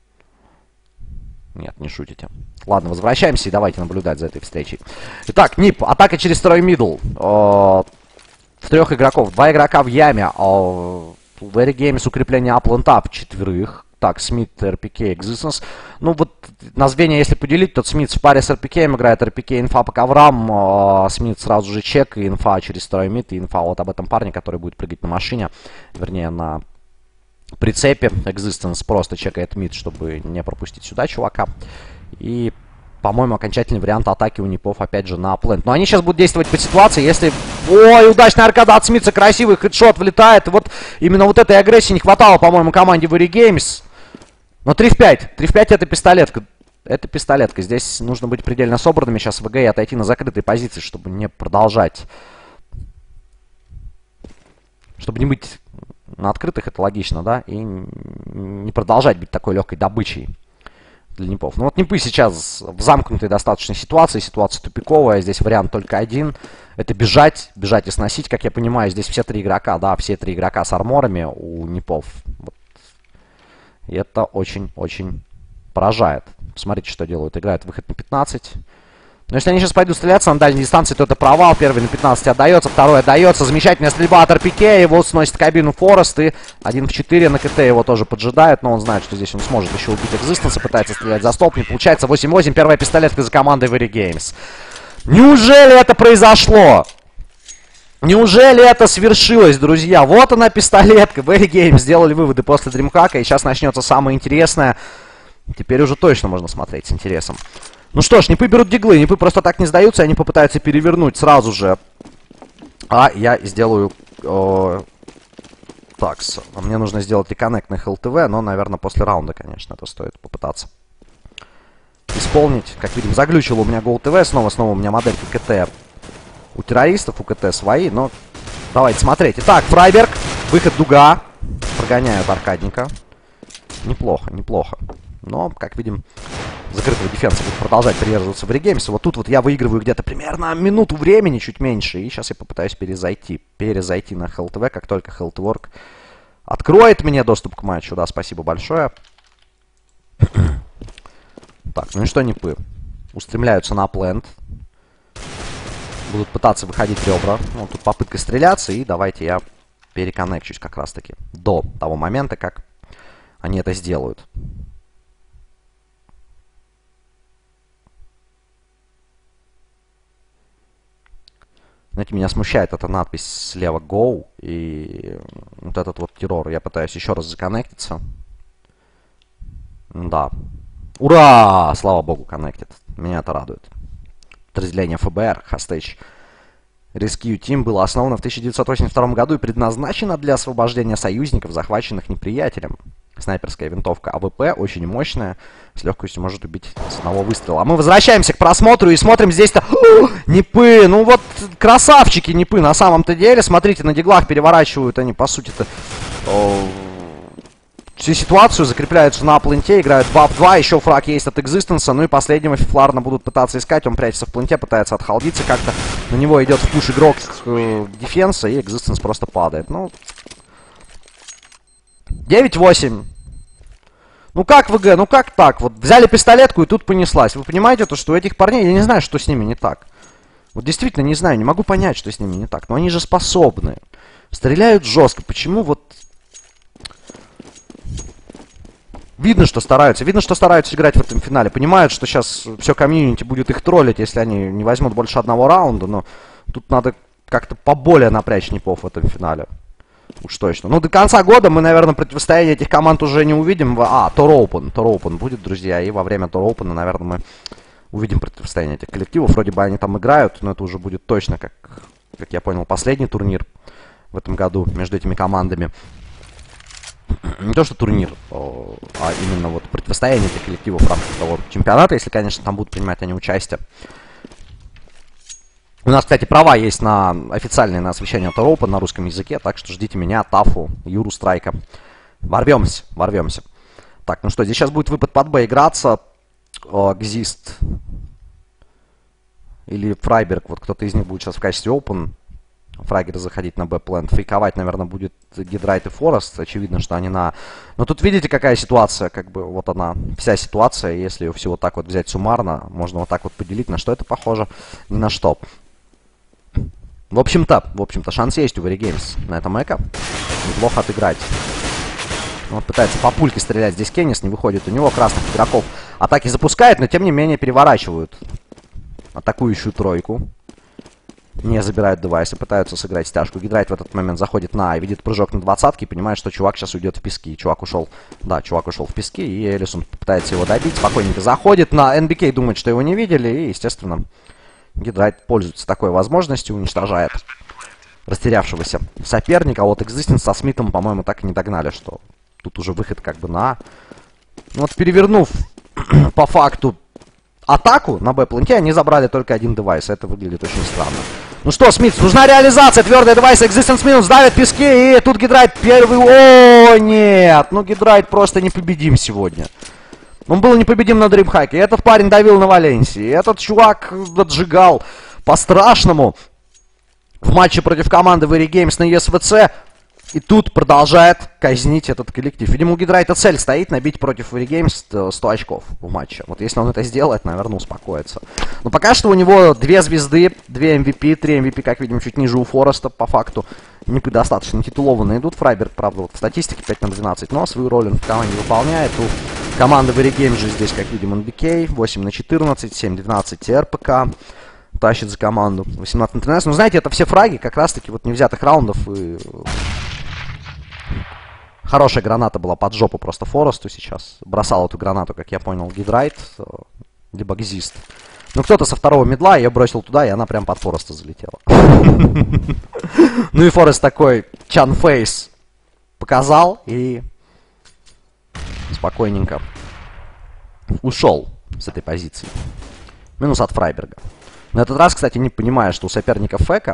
S1: Нет, не шутите. Ладно, возвращаемся и давайте наблюдать за этой встречей. Итак, НИП. Атака через второй мидл. В 3 игроков. 2 игрока в яме. Very Games укрепление Up and Up 4. Так, Смит, РПК, Existence. Ну вот, на звенья, если поделить, то Смит в паре с РПК играет. РПК инфа по коврам. Смит сразу же чек, и инфа через второй мид, и инфа вот об этом парне, который будет прыгать на машине. Вернее, на прицепе. Existence просто чекает мид, чтобы не пропустить сюда чувака. И, по-моему, окончательный вариант атаки у Нипов, опять же, на плент. Но они сейчас будут действовать по ситуации, если... Ой, удачная аркада от Смитса, красивый хедшот влетает. И вот именно вот этой агрессии не хватало, по-моему, команде Very Games. Но 3 в 5. 3 в 5 это пистолетка. Это пистолетка. Здесь нужно быть предельно собранными сейчас в ВГ и отойти на закрытые позиции, чтобы не продолжать. Чтобы не быть на открытых, это логично, да? И не продолжать быть такой легкой добычей для Нипов. Ну вот Нипы сейчас в замкнутой достаточной ситуации. Ситуация тупиковая. Здесь вариант только один. Это бежать. Бежать и сносить. Как я понимаю, здесь все 3 игрока, да, все 3 игрока с арморами у Нипов. Вот. И это очень-очень поражает. Смотрите, что делают. Играют выход на 15. Но если они сейчас пойдут стреляться на дальней дистанции, то это провал. Первый на 15 отдается, второй отдается. Замечательная стрельба от РПК. Его сносит кабину Форест. И 1 в 4 на КТ его тоже поджидает. Но он знает, что здесь он сможет еще убить Existence. Пытается стрелять за столб. Не получается. 8-8. Первая пистолетка за командой Very Games. Неужели это произошло? Неужели это свершилось, друзья? Вот она, пистолетка. Very Games сделали выводы после DreamHack. И сейчас начнется самое интересное. Теперь уже точно можно смотреть с интересом. Ну что ж, Нипы берут диглы. Нипы просто так не сдаются. Они попытаются перевернуть сразу же. А я сделаю... Так, мне нужно сделать реконнект на ХЛТВ. Но, наверное, после раунда, конечно, это стоит попытаться исполнить. Как видим, заглючило у меня GoTV. Снова у меня модельки КТ. У террористов, у КТ свои, но давайте смотреть. Итак, Фрайберг, выход дуга. Прогоняют аркадника. Неплохо, неплохо. Но, как видим, закрытого дефенса будет продолжать придерживаться Very Games. Вот тут вот я выигрываю где-то примерно минуту времени, чуть меньше. И сейчас я попытаюсь перезайти на ХЛТВ, как только HLTwork откроет мне доступ к матчу. Да, спасибо большое. Так, ну и что Нипы? Устремляются на плент. Будут пытаться выходить ребра. Ну, тут попытка стреляться. И давайте я переконнекчусь как раз-таки до того момента, как они это сделают. Знаете, меня смущает эта надпись слева Go. И вот этот вот террор. Я пытаюсь еще раз законнектиться. Да. Ура! Слава богу, коннектит. Меня это радует. Подразделение ФБР, Hostage Rescue Team, было основано в 1982 году и предназначено для освобождения союзников, захваченных неприятелем. Снайперская винтовка АВП, очень мощная, с легкостью может убить с одного выстрела. А мы возвращаемся к просмотру и смотрим здесь-то... Нипы! Ну вот, красавчики Нипы на самом-то деле. Смотрите, на диглах переворачивают они, по сути-то... Всю ситуацию, закрепляются на пленте, играют баф 2, еще фраг есть от Existence, ну и последнего Фифларна будут пытаться искать, он прячется в пленте, пытается отхалдиться как-то, на него идет в пуш игрок дефенса, и Existence просто падает. Ну, 9-8. Ну как ВГ, ну как так? Вот взяли пистолетку и тут понеслась. Вы понимаете, то, что у этих парней, я не знаю, что с ними не так. Вот действительно не знаю, не могу понять, что с ними не так. Но они же способны. Стреляют жестко. Почему вот... Видно, что стараются играть в этом финале. Понимают, что сейчас все комьюнити будет их троллить, если они не возьмут больше одного раунда. Но тут надо как-то поболее напрячь непов в этом финале. Уж точно. Ну, до конца года мы, наверное, противостояние этих команд уже не увидим. Tour Open будет, друзья. И во время Tour Open, наверное, мы увидим противостояние этих коллективов. Вроде бы они там играют, но это уже будет точно, как я понял, последний турнир в этом году между этими командами. Не то, что турнир, а именно вот противостояние этих коллективов в рамках того чемпионата, если, конечно, там будут принимать они участие. У нас, кстати, права есть на официальные на освещение Tour Open на русском языке, так что ждите меня, Тафу, Юру Страйка. Ворвемся. Так, ну что, здесь сейчас будет выпад под Б играться. Гзист или Фрайберг, вот кто-то из них будет сейчас в качестве Open. Фрагер заходить на Б-плент. Фейковать, наверное, будет Гидрайт и Форест. Очевидно, что они на... Но тут видите, какая ситуация, как бы, вот она, вся ситуация. Если ее всего так вот взять суммарно, можно вот так вот поделить. На что это похоже? Ни на что. В общем-то, шанс есть у Very Games на этом эко. Неплохо отыграть. Вот пытается по пульке стрелять. Здесь Кеннис, не выходит у него. Красных игроков атаки запускает, но тем не менее переворачивают атакующую тройку. Не забирают девайсы, пытаются сыграть стяжку. Гидрайт в этот момент заходит на и видит прыжок на 20-ке и понимает, что чувак сейчас уйдет в пески. Чувак ушел в пески, и Элисон пытается его добить. Спокойненько заходит на НБК, думает, что его не видели, и, естественно, Гидрайт пользуется такой возможностью, уничтожает растерявшегося соперника. А вот Existence со Смитом, по-моему, так и не догнали, что тут уже выход как бы на... Ну, вот перевернув по факту атаку на Б-планте, они забрали только один девайс. Это выглядит очень странно. Ну что, Смит, нужна реализация. Твердый девайс, Existence минус, давит пески. И тут Гидрайт первый... О, нет! Ну, Гидрайт просто непобедим сегодня. Он был непобедим на Дримхаке. Этот парень давил на Валенсии. Этот чувак отжигал по-страшному в матче против команды Very Games на ESVC. И тут продолжает казнить этот коллектив. Видимо, у Гидрайта цель стоит набить против Very Games 100 очков в матче. Вот если он это сделает, наверное, успокоится. Но пока что у него 2 звезды, 2 MVP, 3 MVP, как видим, чуть ниже у Фореста, по факту. Недостаточно титулованно идут. Фрайберг, правда, вот в статистике 5 на 12, но свою роль он в команде выполняет. У команды Very Games же здесь, как видим, NBK, 8 на 14, 7-12 РПК. Тащит за команду 18 на 13. Ну, знаете, это все фраги, как раз-таки вот невзятых раундов. И... Хорошая граната была под жопу просто Форесту сейчас. Бросал эту гранату, как я понял, Гидрайт, либо Гзист. Ну, кто-то со второго мидла ее бросил туда, и она прям под Фореста залетела. Ну и Форест такой чан-фейс показал, и спокойненько ушел с этой позиции. Минус от Фрайберга. На этот раз, кстати, не понимая, что у соперников Фека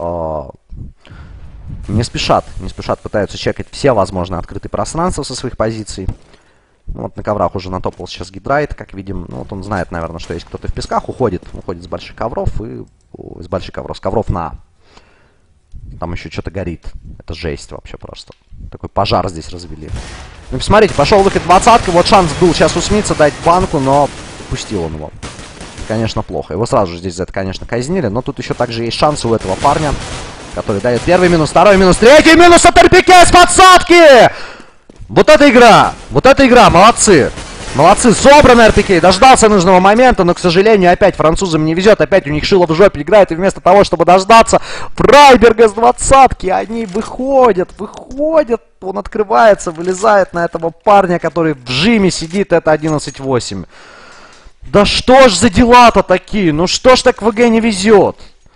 S1: не спешат, пытаются чекать все возможные открытые пространства со своих позиций. Вот на коврах уже натопал сейчас Гидрайт, как видим. Ну, вот он знает, наверное, что есть кто-то в песках, уходит с больших ковров и... с ковров на... Там еще что-то горит. Это жесть вообще просто. Такой пожар здесь развели. Ну, посмотрите, пошел выход 20-ка. Вот шанс был сейчас у Смитса дать банку, но упустил он его. Конечно, плохо. Его сразу же здесь за это, конечно, казнили. Но тут еще также есть шанс у этого парня, который дает первый минус, второй минус, третий минус от РПК с подсадки! Вот эта игра, молодцы. Молодцы, собран РПК, дождался нужного момента, но, к сожалению, опять французам не везет, опять у них шило в жопе играет, и вместо того, чтобы дождаться Фрайберга с 20-ки, они выходят, он открывается, вылезает на этого парня, который в жиме сидит, это 11-8. Да что ж за дела-то такие, ну что ж так ВГ не везет?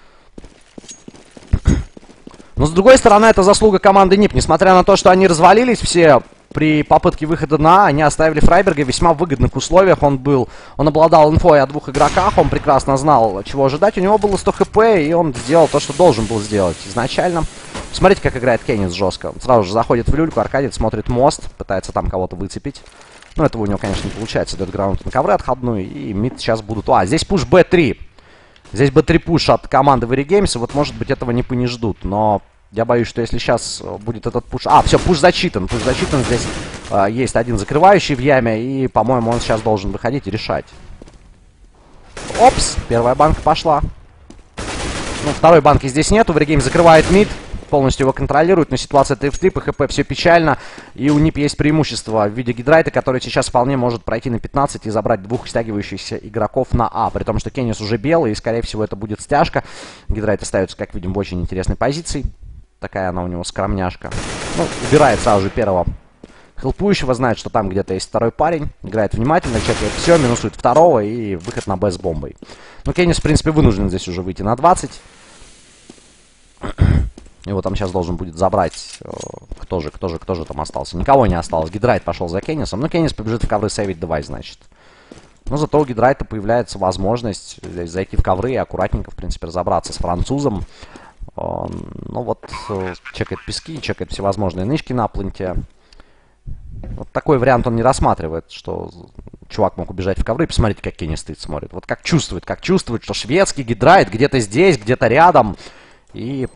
S1: Но, с другой стороны, это заслуга команды НИП. Несмотря на то, что они развалились все при попытке выхода на А, они оставили Фрайберга в весьма выгодных условиях. Он обладал инфой о 2 игроках, он прекрасно знал, чего ожидать. У него было 100 хп, и он сделал то, что должен был сделать изначально. Смотрите, как играет Кеннис жестко. Он сразу же заходит в люльку, аркадит, смотрит мост, пытается там кого-то выцепить. Ну, этого у него, конечно, не получается. Дает граунд на ковры отходную, и мид сейчас будут... здесь пуш Б3. Здесь Б3 пуш от команды Very Games, и вот, может быть, этого не ждут, но Я боюсь, что если сейчас будет этот пуш... А, все, пуш зачитан. Пуш зачитан. Здесь есть один закрывающий в яме. И, по-моему, он сейчас должен выходить и решать. Опс, первая банка пошла. Ну, второй банки здесь нету. Wargames закрывает мид. Полностью его контролирует. Но ситуация TF3, по ХП все печально. И у НИП есть преимущество в виде Гидрайта, который сейчас вполне может пройти на 15 и забрать двух стягивающихся игроков на А. При том, что Кеннис уже белый, и, скорее всего, это будет стяжка. Гидрайт остается, как видим, в очень интересной позиции. Такая она у него скромняшка. Ну, убирает сразу же первого хелпующего, знает, что там где-то есть второй парень. Играет внимательно, чекает все, минусует второго и выход на Б с бомбой. Ну, Кеннис, в принципе, вынужден здесь уже выйти на 20. Его там сейчас должен будет забрать. Кто же там остался? Никого не осталось. Гидрайт пошел за Кеннисом. Ну, Кеннис побежит в ковры сейвить девайс, значит. Но зато у Гидрайта появляется возможность здесь зайти в ковры и аккуратненько, в принципе, разобраться с французом. Ну вот, чекает пески, чекает всевозможные нычки на пленте. Вот такой вариант он не рассматривает, что чувак мог убежать в ковры. Посмотрите, как Кеннис стоит, смотрит. Вот как чувствует, что шведский Гидрайт где-то здесь, где-то рядом. И...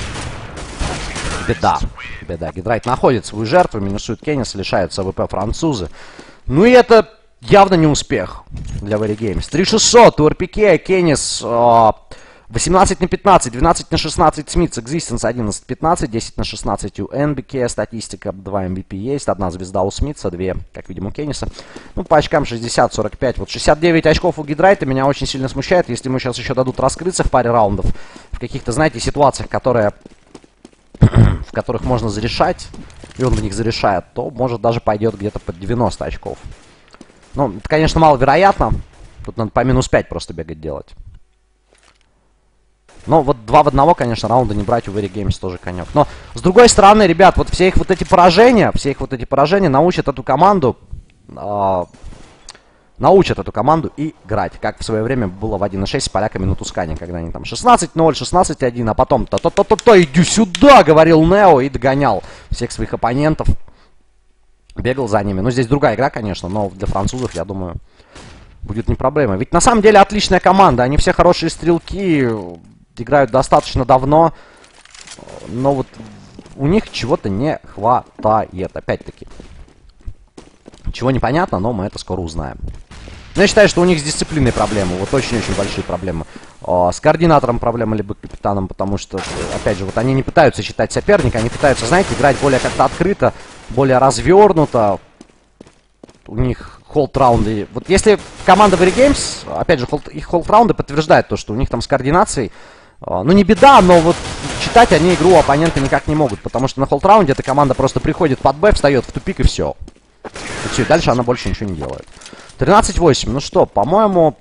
S1: Беда. Гидрайт находит свою жертву, минусует Кеннис, лишаются АВП французы. Ну и это явно не успех для Wargames. 3600 у РПК, Кеннис 18 на 15, 12 на 16 Смитс, Existence 11-15, 10 на 16 у НБК, статистика 2 MVP есть, одна звезда у Смитса, 2, как видим, у Кенниса. Ну, по очкам 60-45, вот 69 очков у Гидрайта меня очень сильно смущает, если ему сейчас еще дадут раскрыться в паре раундов, в каких-то, знаете, ситуациях, в которых можно зарешать, и он в них зарешает, то, может, даже пойдет где-то под 90 очков. Ну, это, конечно, маловероятно, тут надо по минус 5 просто бегать делать. Но вот 2 в 1, конечно, раунда не брать у Wargames тоже конек. Но, с другой стороны, ребят, вот все их вот эти поражения научат эту команду играть. Как в свое время было в 1.6 с поляками на Тускане, когда они там 16-0, 16-1, а потом иди сюда, говорил Нео, и догонял всех своих оппонентов. Бегал за ними. Ну, здесь другая игра, конечно, но для французов, я думаю, будет не проблема. Ведь на самом деле отличная команда, они все хорошие стрелки, играют достаточно давно, но вот у них чего-то не хватает, опять-таки. Чего непонятно, но мы это скоро узнаем. Но я считаю, что у них с дисциплиной проблемы, вот очень-очень большие проблемы. С координатором проблемы, либо капитаном, потому что, опять же, вот они не пытаются считать соперника, они пытаются, знаете, играть более как-то открыто, более развернуто. У них холд-раунды. Вот если команда Wargames, опять же, их холд-раунды подтверждают то, что у них там с координацией, ну не беда, но вот читать они игру оппонента никак не могут, потому что на холд-раунде эта команда просто приходит под Б, встает в тупик и все. И все, дальше она больше ничего не делает. 13-8, ну что, по-моему,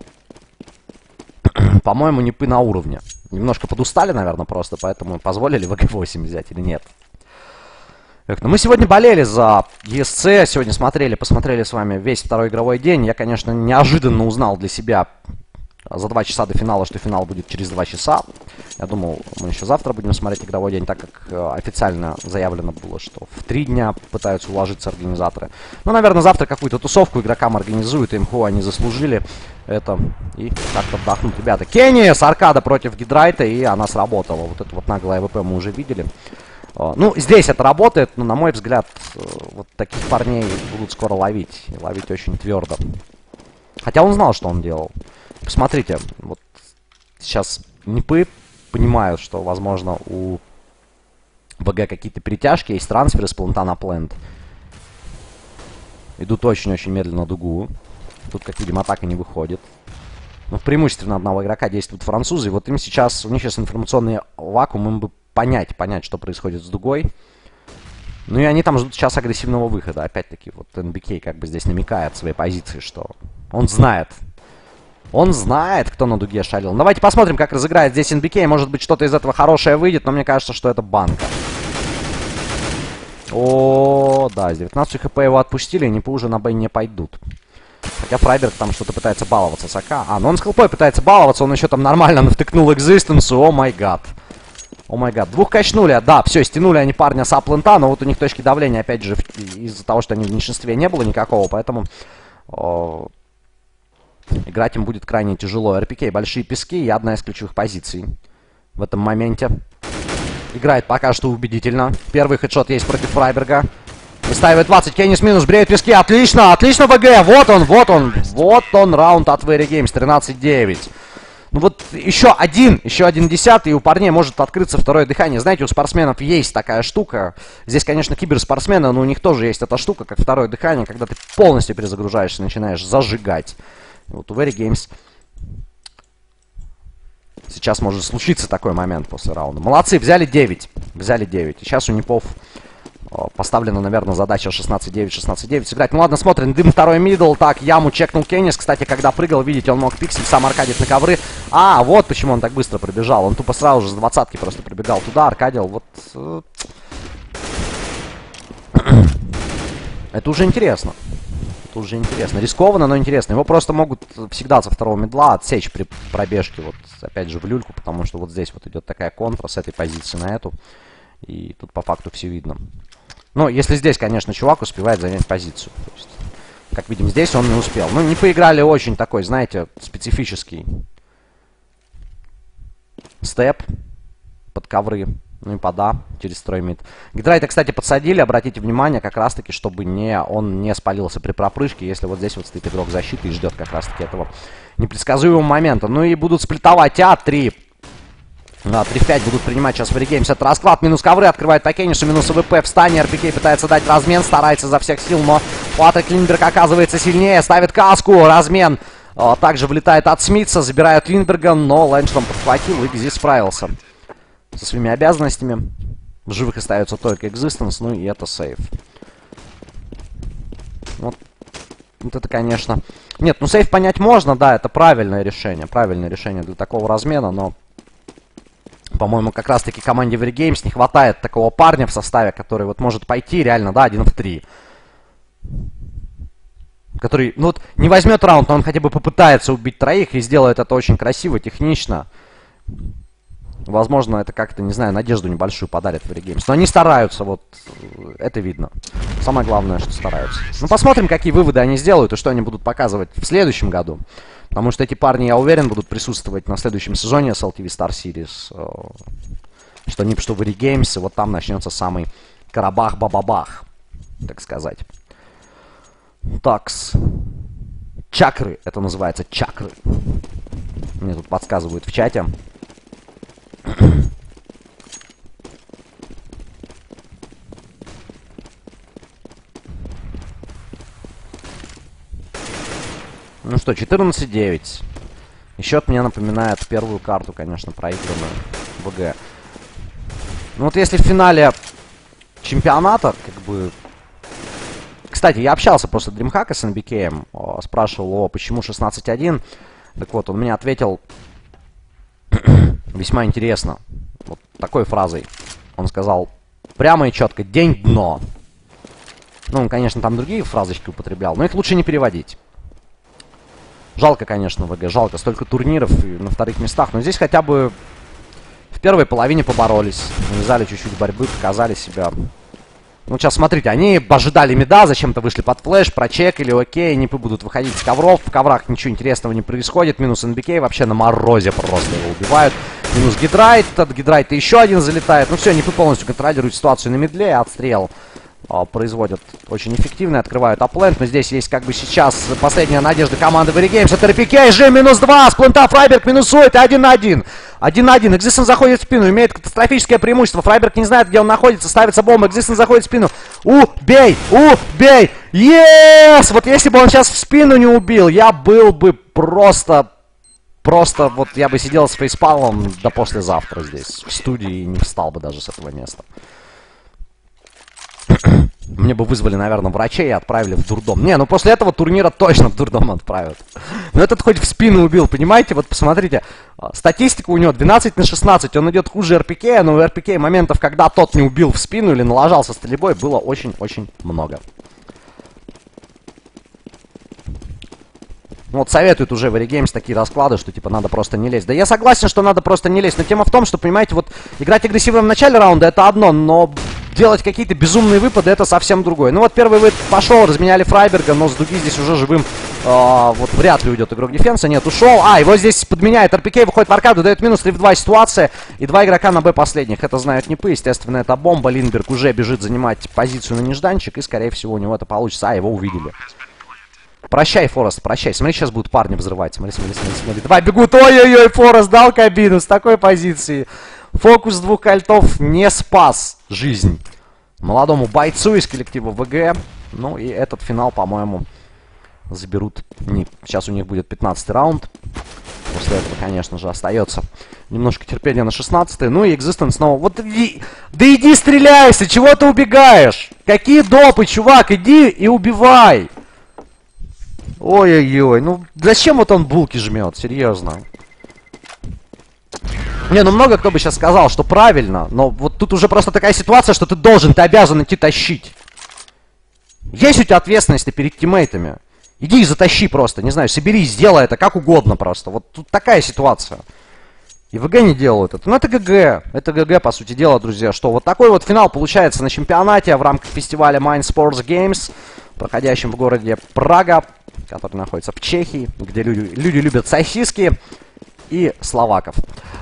S1: НИПы на уровне. Немножко подустали, наверное, просто, поэтому позволили ВГ-8 взять или нет. Но мы сегодня болели за ESC, сегодня посмотрели с вами весь второй игровой день. Я, конечно, неожиданно узнал для себя за 2 часа до финала, что финал будет через 2 часа. Я думал, мы еще завтра будем смотреть игровой день, так как официально заявлено было, что в 3 дня пытаются уложиться организаторы. Ну, наверное, завтра какую-то тусовку игрокам организуют, МХО они заслужили это. И как-то вдохнут. Ребята, Кеннис, аркада против Гидрайта, и она сработала. Вот это вот наглое АВП мы уже видели. Ну, здесь это работает, но, на мой взгляд, вот таких парней будут скоро ловить. И ловить очень твердо. Хотя он знал, что он делал. Посмотрите, вот сейчас НИПы понимают, что, возможно, у ВГ какие-то перетяжки, есть трансферы с плента на плент. Идут очень-очень медленно дугу. Тут, как видим, атака не выходит. Но преимущественно одного игрока действуют французы. И вот у них сейчас информационный вакуум, им бы понять, что происходит с дугой. Ну и они там ждут сейчас агрессивного выхода. Опять-таки, вот НБК как бы здесь намекает в своей позиции, что он знает. Он знает, кто на дуге шалил. Давайте посмотрим, как разыграет здесь НБК. Может быть, что-то из этого хорошее выйдет, но мне кажется, что это банка. О, да, с 19 хп его отпустили, и НИПы уже на Б не пойдут. Хотя Фрайберг там что-то пытается баловаться с АК. Ну он с хелпой пытается баловаться, он еще там нормально навтыкнул Existence. О май гад. О май гад. Двух качнули, да, все, стянули они парня с аплента, но вот у них точки давления, опять же, из-за того, что они в меньшинстве не было никакого, поэтому играть им будет крайне тяжело. РПК большие пески и одна из ключевых позиций в этом моменте. Играет пока что убедительно. Первый хедшот есть против Фрайберга. И ставит 20. Кеннис минус, бреет пески. Отлично, отлично ВГ. Вот он, вот он. Вот он раунд от Very Games. 13-9. Ну вот еще один десятый, и у парней может открыться второе дыхание. Знаете, у спортсменов есть такая штука. Здесь, конечно, киберспортсмены, но у них тоже есть эта штука, как второе дыхание, когда ты полностью перезагружаешься, начинаешь зажигать. Вот у Very Games сейчас может случиться такой момент после раунда. Молодцы, взяли 9. Взяли 9. И сейчас у Непов поставлена, наверное, задача 16-9, 16-9 сыграть. Ну ладно, смотрим. Дым, второй мидл. Так, яму чекнул Кеннис. Кстати, когда прыгал, видите, он мог пиксель сам аркадить на ковры. А, вот почему он так быстро пробежал. Он тупо сразу же с 20-ки просто прибегал туда, аркадил. Вот. Это уже интересно. Это уже интересно. Рискованно, но интересно. Его просто могут всегда со второго мидла отсечь при пробежке. Вот, опять же, в люльку, потому что вот здесь вот идет такая контра с этой позиции на эту. И тут по факту все видно. Ну, если здесь, конечно, чувак успевает занять позицию. То есть, как видим, здесь он не успел. Ну, не поиграли очень такой, знаете, специфический степ под ковры. Ну и пода через строймид. Гидрайта, кстати, подсадили. Обратите внимание, как раз-таки, чтобы он не спалился при пропрыжке. Если вот здесь вот стоит игрок защиты и ждет как раз-таки этого непредсказуемого момента. Ну и будут сплитовать А3. 3 в 5 будут принимать сейчас Very Games. Это расклад. Минус ковры. Открывает по Кеннишу. Минус АВП в стане. РПК пытается дать размен. Старается изо всех сил. Но Патрик Линдберг оказывается сильнее. Ставит каску. Размен. Также влетает от Смитса. Забирают Линдберга. Но Лэнштром подхватил и здесь справился со своими обязанностями. В живых остается только Existence. Ну и это сейф. Вот это, конечно... Нет, ну сейф понять можно. Да, это правильное решение. Правильное решение для такого размена. Но... По-моему, как раз-таки команде Very Games не хватает такого парня в составе, который вот может пойти реально, да, 1 в 3. Который, ну вот, не возьмет раунд, но он хотя бы попытается убить троих и сделает это очень красиво, технично. Возможно, это как-то, не знаю, надежду небольшую подарит Very Games. Но они стараются, вот, это видно. Самое главное, что стараются. Ну, посмотрим, какие выводы они сделают и что они будут показывать в следующем году. Потому что эти парни, я уверен, будут присутствовать на следующем сезоне SLTV Star Series. Что не что Very Games, и вот там начнется самый Карабах-бабабах, так сказать. Такс. Чакры, это называется чакры. Мне тут подсказывают в чате. Ну что, 14-9. И счет мне напоминает первую карту, конечно, проигранную ВГ. Ну вот если в финале чемпионата, как бы... Кстати, я общался после DreamHack с NBK, спрашивал, почему 16-1. Так вот, он мне ответил весьма интересно. Вот такой фразой. Он сказал прямо и четко: день-дно. Ну, он, конечно, там другие фразочки употреблял, но их лучше не переводить. Жалко, конечно, ВГ, жалко. Столько турниров и на вторых местах. Но здесь хотя бы в первой половине поборолись. Навязали чуть-чуть борьбы, показали себя. Ну, сейчас, смотрите, они ожидали мида, зачем-то вышли под флеш, прочекали, окей, Нипы будут выходить с ковров. В коврах ничего интересного не происходит. Минус НБК, вообще на морозе просто его убивают. Минус Гидрайт, от Гидрайта еще один залетает. Ну все, Нипы полностью контролируют ситуацию на мидле, отстрел производят очень эффективно, открывают аплент, но здесь есть как бы сейчас последняя надежда команды Very Games. Это РПК, Ж минус 2, с плента Фрайберг минусует, 1 на 1. 1 на 1, Existence заходит в спину, имеет катастрофическое преимущество, Фрайберг не знает, где он находится, ставится бомба, Existence заходит в спину. Убей, убей, yes! Вот если бы он сейчас в спину не убил, я был бы просто вот я бы сидел с фейспалом до послезавтра здесь, в студии, и не встал бы даже с этого места. Мне бы вызвали, наверное, врачей и отправили в дурдом. Не, ну после этого турнира точно в дурдом отправят. Но этот хоть в спину убил, понимаете? Вот посмотрите, статистика у него 12 на 16. Он идет хуже РПК, но у РПК моментов, когда тот не убил в спину или налажался стрельбой, было очень-очень много. Ну вот советуют уже Very Games такие расклады, что типа надо просто не лезть. Да я согласен, что надо просто не лезть. Но тема в том, что, понимаете, вот играть агрессивно в начале раунда это одно, но делать какие-то безумные выпады это совсем другое. Ну вот первый выпад пошел, разменяли Фрайберга, но с дуги здесь уже живым Вот вряд ли уйдет игрок дефенса. Нет, ушел. Его здесь подменяет. РПК выходит в аркаду, дает минус 3 в 2 ситуация. И 2 игрока на Б последних. Это знают НИПы. Естественно, это бомба. Линдберг уже бежит занимать позицию на нежданчик. И, скорее всего, у него это получится. Его увидели. Прощай, Форест, прощай. Смотри, сейчас будут парни взрывать. Смотри, смотри, смотри, смотри. Два бегут. Ой-ой-ой, Форест дал кабину с такой позиции. Фокус двух кольтов не спас жизнь молодому бойцу из коллектива ВГ. Ну и этот финал, по-моему, заберут НИП. Сейчас у них будет 15-й раунд. После этого, конечно же, остается немножко терпения на 16-й. Ну и Existence снова. Вот иди. Да иди стреляйся! Чего ты убегаешь? Какие допы, чувак? Иди и убивай! Ой-ой-ой. Ну зачем вот он булки жмет? Серьезно. Не, ну много кто бы сейчас сказал, что правильно. Но вот тут уже просто такая ситуация, что ты должен, ты обязан идти тащить. Есть у тебя ответственность перед тиммейтами. Иди и затащи просто, не знаю, соберись, сделай это как угодно просто. Вот тут такая ситуация. И ВГ не делают это. Ну это ГГ. Это ГГ, по сути дела, друзья. Что вот такой вот финал получается на чемпионате в рамках фестиваля Mind Sports Games, проходящем в городе Прага, который находится в Чехии, где люди любят сосиски и словаков.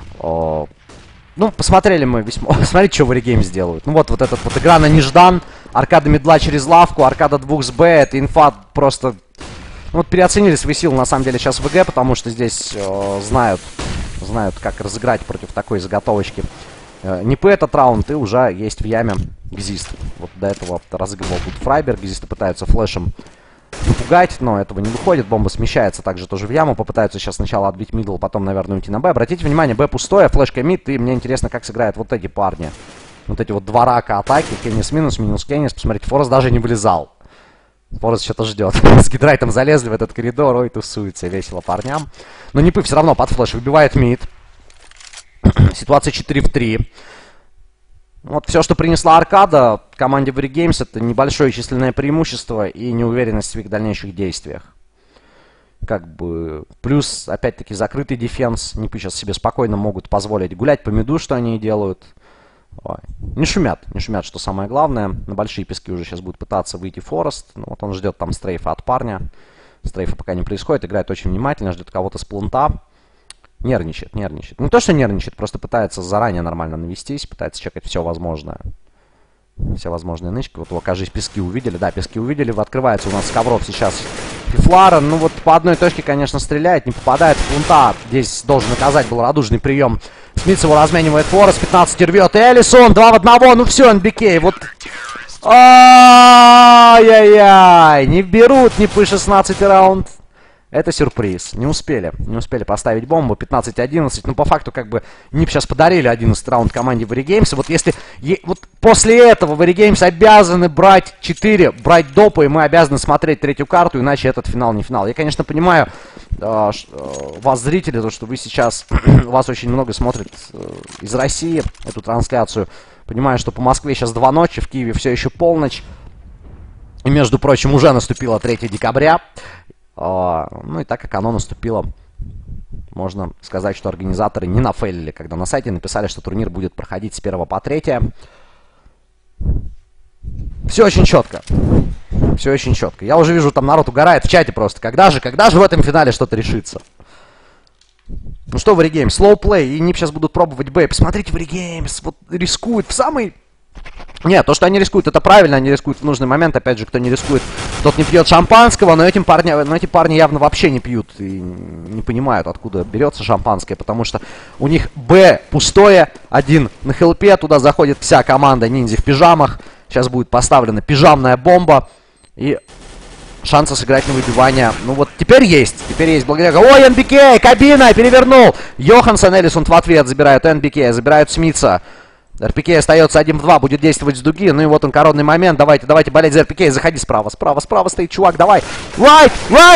S1: Ну, посмотрели мы весьма... Смотрите, что Wargames делают. Ну вот этот вот игра на неждан. Аркада медла через лавку, аркада 2 с Б. Это инфа просто... Ну вот переоценили свои силы на самом деле сейчас ВГ, потому что здесь знают, как разыграть против такой заготовочки. НИПы этот раунд, и уже есть в яме Гзист. Вот до этого разыгрывал тут Фрайберг. Гзисты пытаются флешем напугать, но этого не выходит. Бомба смещается также тоже в яму. Попытаются сейчас сначала отбить мидл, потом, наверное, уйти на Б. Обратите внимание, Б пустое, флешка мид. И мне интересно, как сыграют вот эти парни. Вот эти вот два рака атаки. Кеннис минус, минус Кеннис. Посмотрите, Форест даже не вылезал. Форест что-то ждет. С Гидрайтом залезли в этот коридор. Ой, тусуется весело парням. Но НИПы все равно под флеш выбивает мид. Ситуация 4 в 3. Вот все, что принесла аркада команде Wargames, это небольшое численное преимущество и неуверенность в их дальнейших действиях. Как бы плюс, опять-таки, закрытый дефенс. НИПы сейчас себе спокойно могут позволить гулять по миду, что они и делают. Ой. Не шумят, что самое главное. На большие пески уже сейчас будут пытаться выйти Форест. Ну, вот он ждет там стрейфа от парня. Стрейфа пока не происходит, играет очень внимательно, ждет кого-то с планта. Нервничает. Не то, что нервничает, просто пытается заранее нормально навестись, пытается чекать все возможное. Все возможные нычки. Вот его, кажется, пески увидели. Да, пески увидели. Открывается у нас ковров сейчас Фифлара. Ну вот по одной точке, конечно, стреляет, не попадает в планта. Здесь должен наказать, был радужный прием. Смитс его разменивает Форест, 15 рвет. И Эллисон, 2 в 1. Ну все, НБК. Вот. Ай-яй-яй. Не берут НИПы 16-й раунд. Это сюрприз. Не успели поставить бомбу. 15-11. Ну, по факту, как бы, НИП сейчас подарили 11 раунд команде Wargames. Вот если... Вот после этого Wargames обязаны брать 4, брать допы, и мы обязаны смотреть третью карту, иначе этот финал не финал. Я, конечно, понимаю вас, зрители, то, что вы сейчас... Вас очень много смотрят из России эту трансляцию. Понимаю, что по Москве сейчас 2 ночи, в Киеве все еще полночь. И, между прочим, уже наступило 3 декабря. Ну и так как оно наступило, можно сказать, что организаторы не нафейлили, когда на сайте написали, что турнир будет проходить с 1 по 3. Все очень четко. Все очень четко. Я уже вижу, там народ угорает в чате просто. Когда же в этом финале что-то решится? Ну что, Wargames, слоуплей, и НИП сейчас будут пробовать Б. Посмотрите, Wargames, вот рискует в самый... Нет, то, что они рискуют, это правильно, они рискуют в нужный момент. Опять же, кто не рискует, тот не пьет шампанского, но эти парни явно вообще не пьют и не понимают, откуда берется шампанское, потому что у них Б пустое, один на хелпе, туда заходит вся команда ниндзя в пижамах. Сейчас будет поставлена пижамная бомба, и шансы сыграть на выбивание, ну вот теперь есть благодаря... Ой, НБК, кабина, перевернул! Йоханссон, Эллисон в ответ забирают НБК, забирают Смитса. РПК остается 1 в 2, будет действовать с дуги. Ну и вот он, коронный момент. Давайте болеть за РПК. Заходи справа стоит чувак, давай. Right!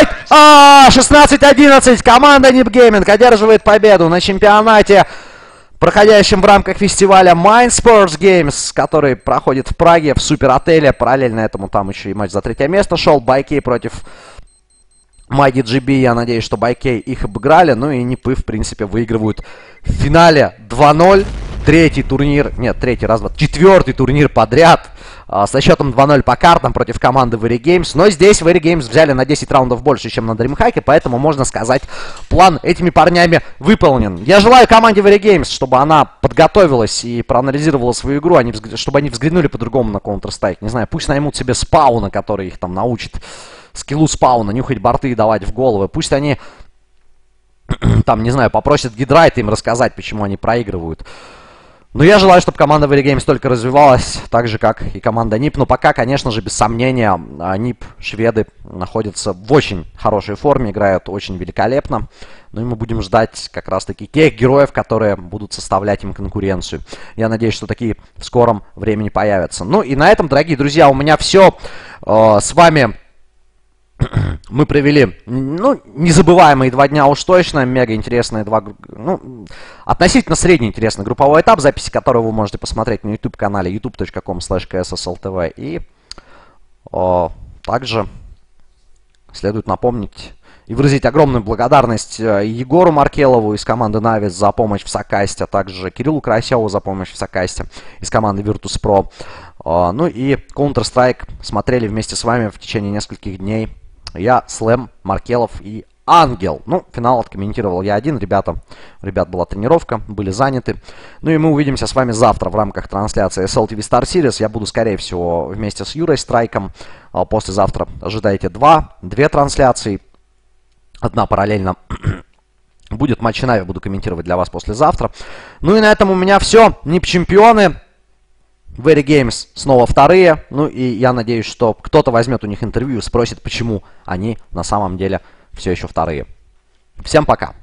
S1: 16-11. Команда НИП Гейминг одерживает победу на чемпионате, проходящем в рамках фестиваля Mind Sports Games, который проходит в Праге, в суперотеле. Параллельно этому там еще и матч за 3 место шел. Байкей против MyDGB. Я надеюсь, что Байкей их обыграли. Ну и НИПы, в принципе, выигрывают в финале 2-0. третий турнир, нет, третий, раз, два, четвертый турнир подряд со счетом 2-0 по картам против команды Very Games. Но здесь Very Games взяли на 10 раундов больше, чем на DreamHack, поэтому, можно сказать, план этими парнями выполнен. Я желаю команде Very Games, чтобы она подготовилась и проанализировала свою игру, чтобы они взглянули по-другому на Counter-Strike. Не знаю, пусть наймут себе спауна, который их там научит скиллу спауна, нюхать борты и давать в головы. Пусть они, там, не знаю, попросят Гидрайта им рассказать, почему они проигрывают. Но я желаю, чтобы команда Very Games только развивалась, так же, как и команда НИП. Но пока, конечно же, без сомнения, НИП, шведы, находятся в очень хорошей форме, играют очень великолепно. Ну и мы будем ждать как раз-таки тех героев, которые будут составлять им конкуренцию. Я надеюсь, что такие в скором времени появятся. Ну и на этом, дорогие друзья, у меня все. С вами мы провели, ну, незабываемые 2 дня уж точно, мега интересные относительно средне интересный групповой этап, записи которого вы можете посмотреть на YouTube-канале youtube.com/kssLTV. И также следует напомнить и выразить огромную благодарность Егору Маркелову из команды Навис за помощь в Сокасте, а также Кириллу Карасеву за помощь в Сокасте из команды Virtus.pro. Ну и Counter-Strike смотрели вместе с вами в течение нескольких дней я, Слэм, Маркелов и Ангел. Ну, финал откомментировал я один. У ребят была тренировка, были заняты. Ну и мы увидимся с вами завтра в рамках трансляции SLTV Star Series. Я буду, скорее всего, вместе с Юрой Страйком. Послезавтра ожидайте две трансляции. Одна параллельно будет матч Нави, буду комментировать для вас послезавтра. Ну и на этом у меня все. НИП-чемпионы. Very Games снова вторые. Ну и я надеюсь, что кто-то возьмет у них интервью и спросит, почему они на самом деле все еще вторые. Всем пока.